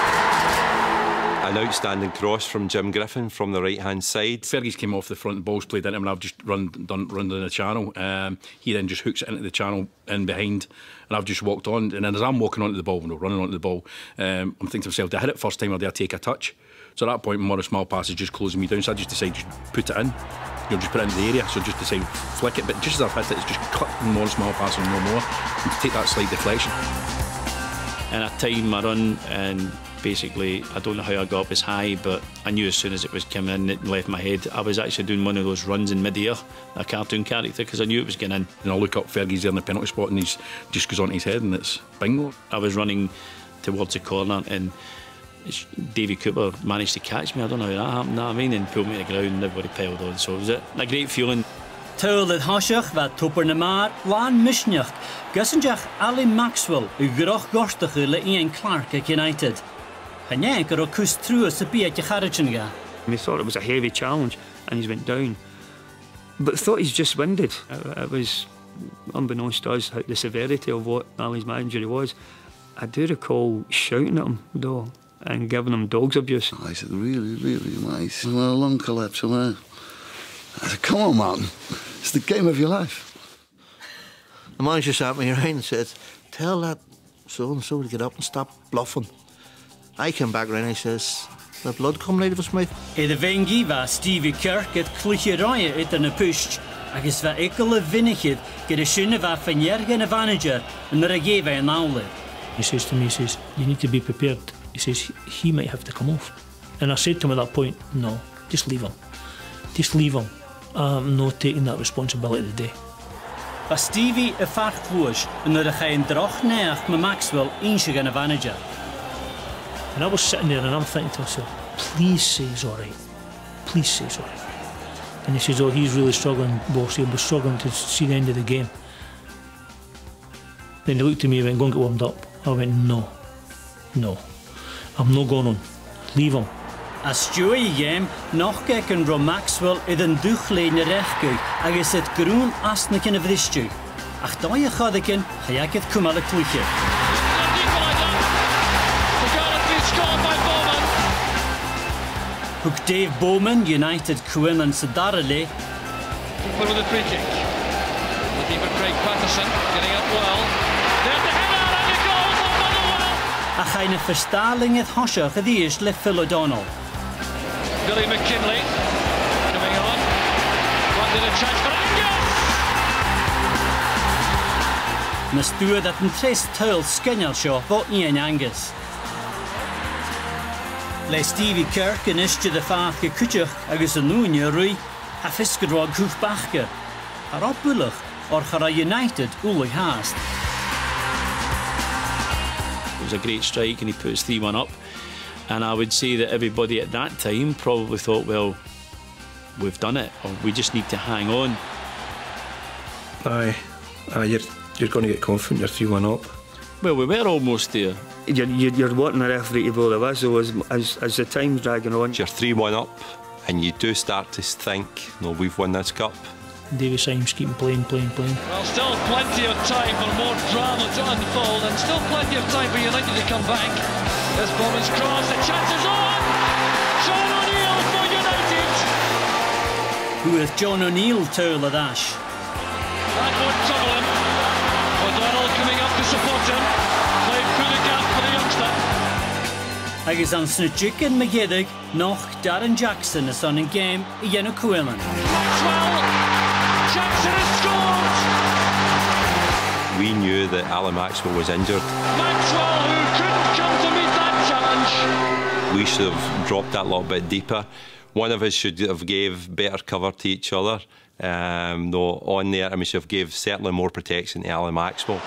F: An outstanding cross from Jim Griffin from the right hand side.
G: Fergus came off the front, the ball's played into him, and I've just run done run down the channel. Um, he then just hooks it into the channel in behind, and I've just walked on. And then as I'm walking onto the ball, no, running onto the ball, um, I'm thinking to myself, did I hit it first time or did I take a touch? So at that point, Morris Small pass is just closing me down, so I just decided just put it in. You know, just put it into the area, so just decide flick it, but just as I've hit it, it's just cut Morris Small pass and no more, and to take that slight deflection.
S: And I timed my run, and basically, I don't know how I got up as high, but I knew as soon as it was coming in, it left my head. I was actually doing one of those runs in mid-air, a cartoon character, because I knew it was getting in.
G: And I look up, Fergie's there in the penalty spot, and he just goes on his head, and it's bingo.
S: I was running towards the corner, and Davy Cooper managed to catch me. I don't know how that happened, you know what I mean, and pulled me to the ground, and everybody piled on. So it was a, a great feeling.
N: Tuil at Hoshach va topper na mar, Lan Mishnach, Gussenjach Ali Maxwell, u groch gorstach le Ian Clark at United. Hanyank or kus through a sabi at Yaharichinga.
H: We thought it was a heavy challenge, and he's went down. But thought he's just winded. It, it was unbeknownst to us the severity of what Ali's injury was. I do recall shouting at him, though, and giving him dog's abuse.
E: I said, really, really, mate. And a long collapse, and I said, come on, Martin. It's the game of your life.
O: The manager sat me around and said, tell that so-and-so to get up and stop bluffing. I came back round and he says, the blood coming out of his mouth.
N: E de vengi va Stevie Kirk at Cliche Raya it in a push, agus va ekele vinnigid, get a shunne va van Jergen a manager, and the regeve an outlet.
K: He says to me, he says, you need to be prepared. He says, he might have to come off. And I said to him at that point, no, just leave him. Just leave him. I'm not taking that responsibility today.
N: Va Stevie a fart vloos, and the gein droch neach me Maxwell inche gan a manager.
K: And I was sitting there and I'm thinking to myself, please say he's all right. Please say he's all right. And he says, oh, he's really struggling, boss. He'll be struggling to see the end of the game. Then he looked at me and went, go and get warmed up. I went, no, no, I'm not going on. Leave him.
N: A stewai game, noch gec yn ro Maxwell idd yn dwchlein yr echgwy agos et grwn asnach yn y fyddistiw. Ach doi a chodicyn, chaiagydd cwmal y clwychau. Hook Dave Bowman, United Cwyn yn Sydarale.
J: Keeper with a free kick. Looking for Craig Patterson, getting up well. There's the header and a goal for Motherwell.
N: A chain y ffyrstaling eith hosioch y ddys le Phil O'Donnell.
J: Billy McKinley coming on. Wanted a chance for Angus.
N: Mas dŵad at yn tres tyl sgynnal sio fo Ian Angus. Le Stevie Kirk yn ysgyd y ffath gycwtioch agos yn nhw'n y rwy a ffisgydrog hwch bachga. Ar obwylwch o'r chara United wlwy hast.
S: It was a great strike and he put his three one up. And I would say that everybody at that time probably thought, well, we've done it, or we just need to hang on.
B: Aye, aye you're, you're going to get confident you're three one up.
S: Well, we were almost there.
H: You're, you're, you're wanting a referee to blow the whistle as, as, as the time's dragging on.
F: You're three one up, and you do start to think, no, we've won this cup.
K: Davy Symes keeping playing, playing, playing.
J: Well, still plenty of time for more drama to unfold, and still plenty of time for United to come back. This Bowman's cross, the chance is on! John O'Neill for United!
N: Who is John O'Neill tool a dash?
J: That won't trouble him. O'Donnell coming up to support him. Played through the gap for the youngster.
N: Agus an snwtjik yn mygedig, noch Darren Jackson is on in game i Ian O'Quillan.
J: Maxwell! Jackson has scored!
F: We knew that Alan Maxwell was injured.
J: Maxwell, who couldn't come to meet that challenge.
F: We should have dropped that a little bit deeper. One of us should have gave better cover to each other. Um, no, on there, and we should have gave certainly more protection to Alan Maxwell.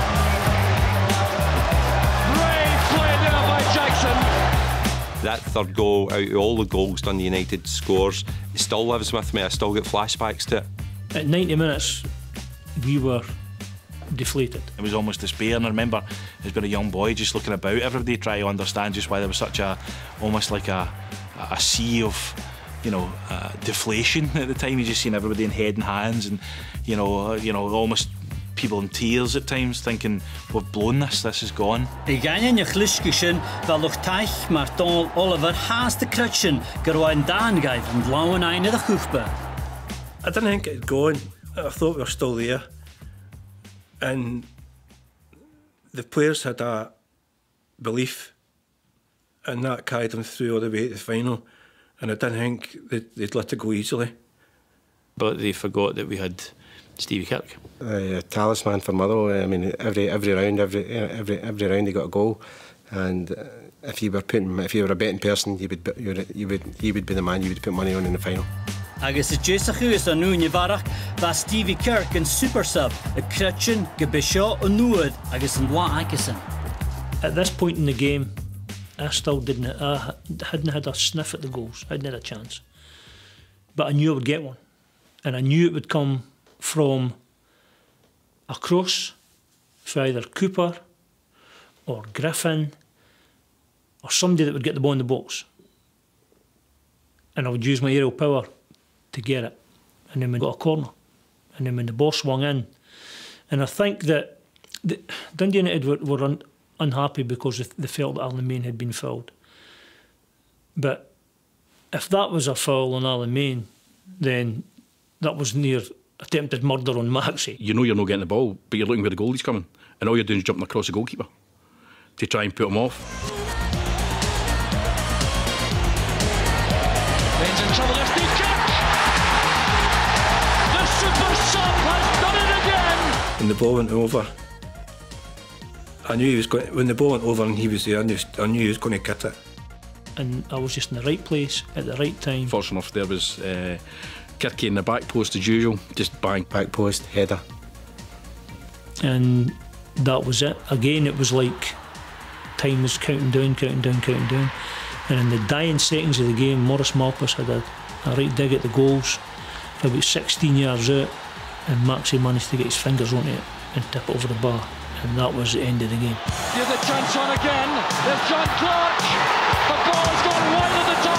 J: Brave play there by Jackson.
F: That third goal, out of all the goals done the United scores, it still lives with me. I still get flashbacks to it.
K: At ninety minutes, we were deflated.
L: It was almost despair, and I remember as being a young boy just looking about, everybody trying to understand just why there was such a, almost like a, a sea of, you know, uh, deflation at the time. You just seen everybody in head and hands, and you know, uh, you know, almost people in tears at times, thinking we've blown this. This is gone.
N: I ganyan y chlusgysyn fel o'ch taich mae'r Donald Oliver has the crutchin gyrwain dan gaif yn lawn ein iddo chwchba.
B: I didn't think it'd gone. I thought we were still there, and the players had a belief, and that carried them through all the way to the final. And I didn't think they'd, they'd let it go easily.
S: But they forgot that we had Stevie Kirk.
D: Uh, a talisman for Motherwell. I mean, every every round, every every every round he got a goal, and uh, if you were putting, if you were a betting person, you would you would you would he would be the man you would put money on in the final.
N: Agus y jesach ywys o nhw'n ifarach, fa Stevie Kirk yn super sub, y crutchin, gybisio o nwyd, agus yn la agusyn.
K: At this point in the game, I still didn't, I hadn't had a sniff at the goals. I hadn't had a chance. But I knew I would get one. And I knew it would come from a cross for either Cooper or Griffin or somebody that would get the ball in the box. And I would use my aerial power to get it. And then we got a corner. And then when the ball swung in. And I think that the, Dundee United were, were un, unhappy because they felt that Alan Main had been fouled. But if that was a foul on Alan Main, then that was near attempted murder on Maxie.
G: You know you're not getting the ball, but you're looking where the goalie's coming, and all you're doing is jumping across the goalkeeper to try and put him off.
J: Main's in trouble, there's Steve Kirk! The super sub has done it again!
B: When the ball went over, I knew he was going. When the ball went over and he was there, I knew, I knew he was going to cut it.
K: And I was just in the right place at the right time.
G: Fortunate enough, there was uh, Kirky in the back post as usual, just bang.
D: Back post, header.
K: And that was it. Again, it was like time was counting down, counting down, counting down. And in the dying seconds of the game, Maurice Malpas had a, a right dig at the goals for about sixteen yards out, and Maxie managed to get his fingers on it and tip it over the bar. And that was the end of the game.
J: Here's a chance on again. There's John Clark. The ball has gone wide of the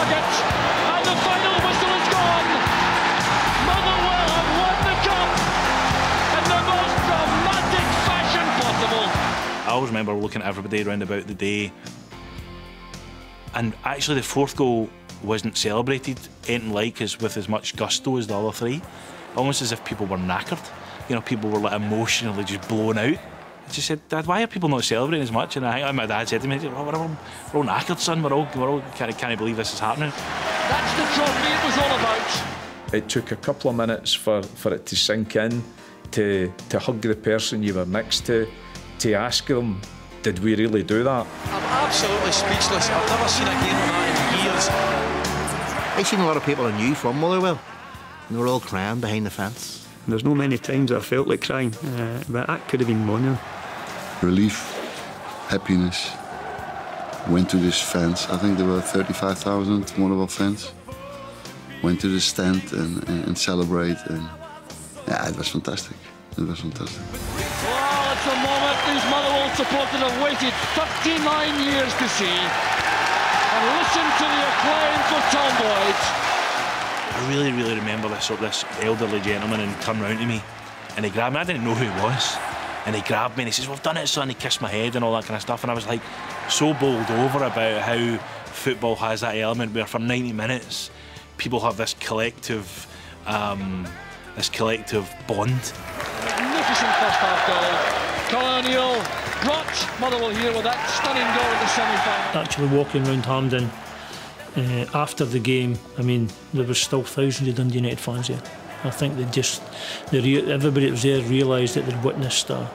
J: target, and the final whistle is gone. Motherwell have won the cup in the most dramatic fashion possible.
L: I always remember looking at everybody around about the day, and actually the fourth goal wasn't celebrated anything like as with as much gusto as the other three, almost as if people were knackered. You know, people were like emotionally just blown out. I just said, Dad, why are people not celebrating as much? And I, my dad said to me, oh, we're, all, we're all knackered, son. We're all, we're all can't, can't believe this is happening.
J: That's the trophy it was all about.
I: It took a couple of minutes for, for it to sink in, to, to hug the person you were next to, to ask them, did we really do that?
T: I'm absolutely speechless. I've never seen a game like that in years.
O: I've seen a lot of people I knew from Motherwell, and they were all crying behind the fence.
H: There's no many times I felt like crying, uh, but that could have been one of them.
E: Relief, happiness. Went to this fence. I think there were thirty-five thousand Motherwell fans. Went to the stand and, and, and celebrate, and yeah, it was fantastic. It was fantastic.
J: Well, it's a moment these Motherwell supporters have waited thirty-nine years to see, and listen to the acclaims of Tomboyd.
L: I really, really remember this this elderly gentleman and turned round to me, and he grabbed me. I didn't know who he was, and he grabbed me and he says, "We've done it, son." He kissed my head and all that kind of stuff, and I was like so bowled over about how football has that element where for ninety minutes people have this collective, um, this collective bond.
J: Magnificent first half goal. Colin O'Neill brought Motherwell here with that stunning goal in the semi-final.
K: Actually walking around Hampden uh, after the game, I mean, there was still thousands of Dundee United fans there. I think they just, they re everybody that was there realised that they'd witnessed a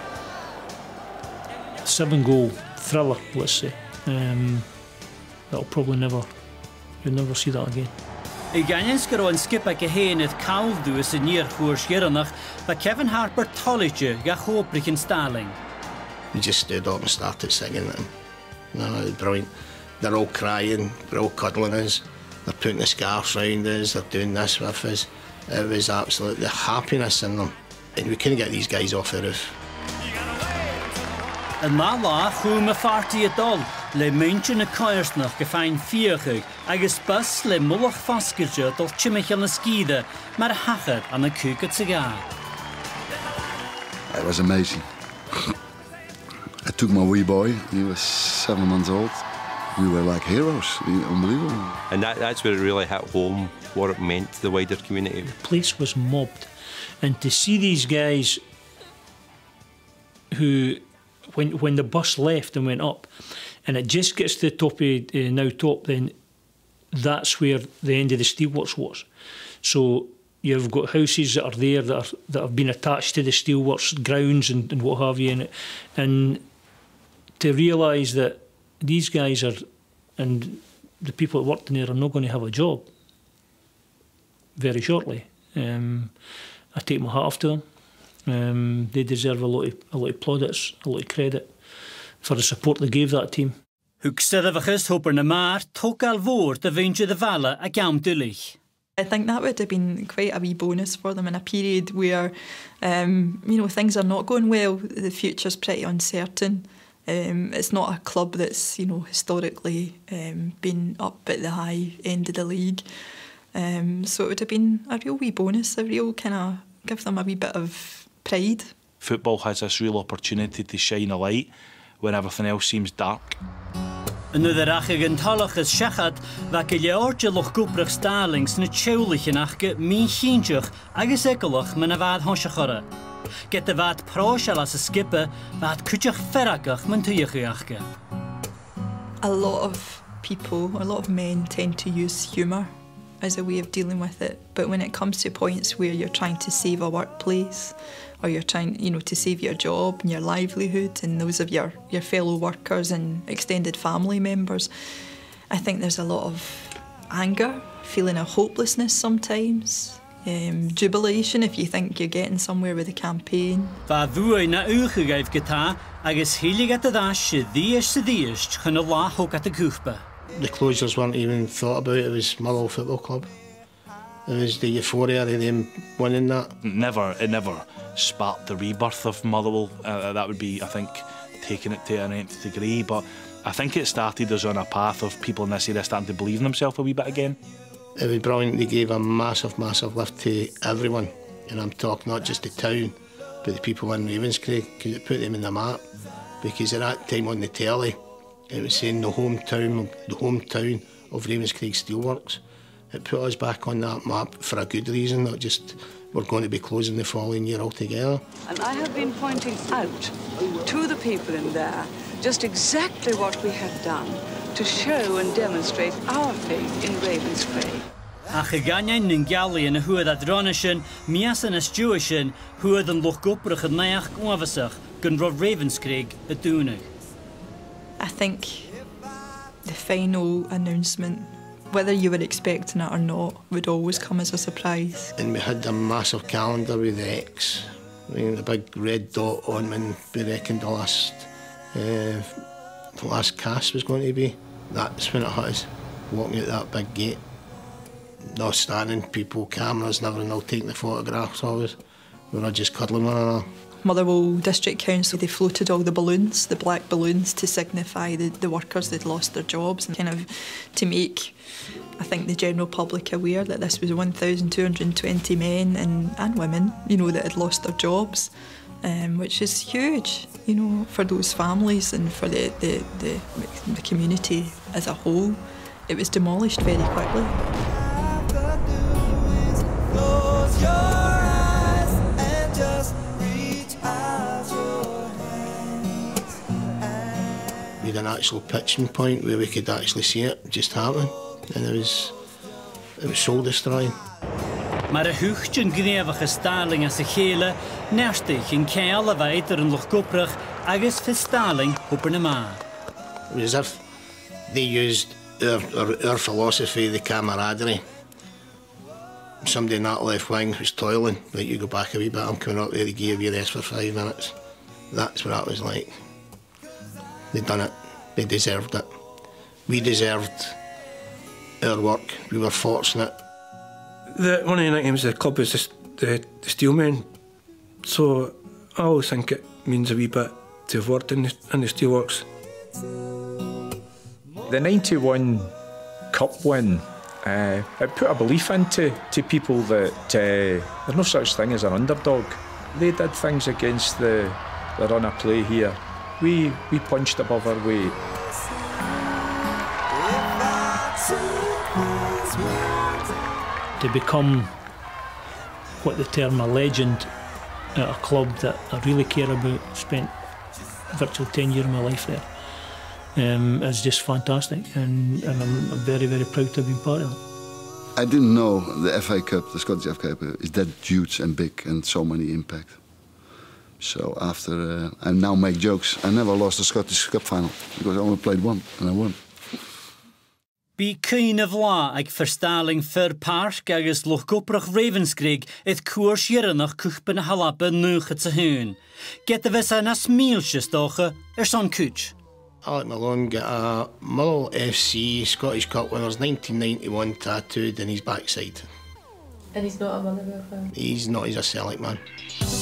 K: seven-goal thriller, let's say. Um, that'll probably never, you'll never see that again.
N: I gangens gyro yn skip ac y hen ydd cawdd dwys yn i'r chwrs gyronach, ba Kevin Harper Tollidge ga chobrych yn Starling.
C: We just stood up and started singing them. No, no, brilliant. They're all crying, they're all cuddling us, they're putting the scarves round us, they're doing this with us. It was absolutely happiness in them. And we couldn't get these guys off the roof.
N: Yn ma la chwm y ffarti y dol, le meintyn y coersnach gyfain fiachig, agos bus le mwlach fasgyrja dol chymich yn y sgida, mae'r hachad an y cwg y tigar.
E: It was amazing. I took my wee boy, he was seven months old. We were like heroes, unbelievable.
F: And that, that's where it really hit home, what it meant to the wider community.
K: The place was mobbed, and to see these guys who, when, when the bus left and went up, and it just gets to the top of uh, now top, then that's where the end of the Steelworks was. So you've got houses that are there that, are, that have been attached to the Steelworks grounds and, and what have you in it. And to realise that these guys are, and the people that work in there are not going to have a job very shortly. Um, I take my hat off to them. Um, they deserve a lot of, a lot of plaudits, a lot of credit for the support they gave that team.
N: Hwgsteddyfachus hoper na mar, togal fôr dy feintio dy fala a gawn dylich.
A: I think that would have been quite a wee bonus for them in a period where, um, you know, things are not going well. The future's pretty uncertain. Um, it's not a club that's, you know, historically um, been up at the high end of the league. Um, so it would have been a real wee bonus, a real kind of give them a wee bit of pride.
L: Football has this real opportunity to shine a light when everything else seems dark.
N: Yn y ddyrachig yn talach ys siachad, fac y leorge loch gwbrach Starlings na tshewlich yn achge mi chiintjach agos egelach men a vaad honsjachore. Get y vaad proshal as a skippe, vaad kutjach ferragach men tuyach achge.
A: A lot of people, a lot of men tend to use humour as a way of dealing with it. But when it comes to points where you're trying to save a workplace, or you're trying, you know, to save your job and your livelihood and those of your, your fellow workers and extended family members, I think there's a lot of anger, feeling of hopelessness sometimes, um, jubilation if you think you're getting somewhere with the campaign.
N: Va ddwy na uwch gaif gyda, agos hilig at y dash y ddies y ddies chyn y la hwg at y cwchba.
C: The closures weren't even thought about. It was Motherwell Football Club. It was the euphoria of them winning that.
L: Never, it never sparked the rebirth of Motherwell. Uh, that would be, I think, taking it to an nth degree. But I think it started us on a path of people in this area starting to believe in themselves a wee bit again.
C: It was brilliant. They gave a massive, massive lift to everyone. And I'm talking not just the town, but the people in Ravenscraig, because it put them in the map. Because at that time on the telly, it was saying the hometown, the hometown of Ravenscraig Steelworks. It put us back on that map for a good reason, not just we're going to be closing the following year altogether.
S: And I have been pointing out to the people in there just exactly what we have done to show and demonstrate our faith in Ravenscraig.
N: A chyganiau yn gallu yn y hwyd adronisyn, mias yn ysdiwysyn, hwyd yn lochgobrach yn neach gwafasach, gan roedd Ravenscraig y dŵnig.
A: I think the final announcement, whether you were expecting it or not, would always come as a surprise.
C: And we had a massive calendar with the X, I mean, the big red dot on when we reckoned the last, uh, the last cast was going to be. That's when it hit us, walking out that big gate. No standing, people, cameras and everything, all taking the photographs of us. We were just cuddling one another.
A: Motherwell District Council, they floated all the balloons, the black balloons, to signify the, the workers that lost their jobs and kind of to make, I think, the general public aware that this was one thousand two hundred twenty men and, and women, you know, that had lost their jobs, um, which is huge, you know, for those families and for the, the, the, the community as a whole. It was demolished very quickly.
C: We had an actual pitching point where we could actually see it just happening, and it was, it was soul destroying.
N: Maar y hwch yn gynefach y starling as y chele, nerstich yn cael y feid ar yn lochgobrach agos fy-starling hwpyn y ma.
C: It was as if they used our, our, our philosophy, the camaraderie. Somebody in that left wing was toiling, like, you go back a wee bit, I'm coming up there to give you rest for five minutes. That's what that was like. They'd done it. They deserved it. We deserved our work. We were fortunate.
B: The, one of the nicknames of the club was the, the, the Steelmen. So I always think it means a wee bit to have worked in the, in the Steelworks.
I: The ninety-one Cup win, uh, it put a belief into to people that uh, there's no such thing as an underdog. They did things against the, the run of play here. We, we punched above our weight.
K: To become what the term a legend at a club that I really care about, spent virtually ten years of my life there, um, is just fantastic, and, and I'm very, very proud to have been part of it.
E: I didn't know the F A Cup, the Scottish F A Cup, is that huge and big and so many impact. So after, uh, I now make jokes. I never lost a Scottish Cup final because I only played one and I won.
N: Bi cyn y fla ag fyrstaling fyr parch agos lochgobrach Ravenscraig eith cwrs iernach cwchben halaba nwch at y hyn. Geta fysa nas milsys docha er son cwch.
C: Alec Malone got a Motherwell F C Scottish Cup winners nineteen ninety-one tattooed in his backside.
B: And he's not a Motherwell fan?
C: He's not, he's a Celtic man.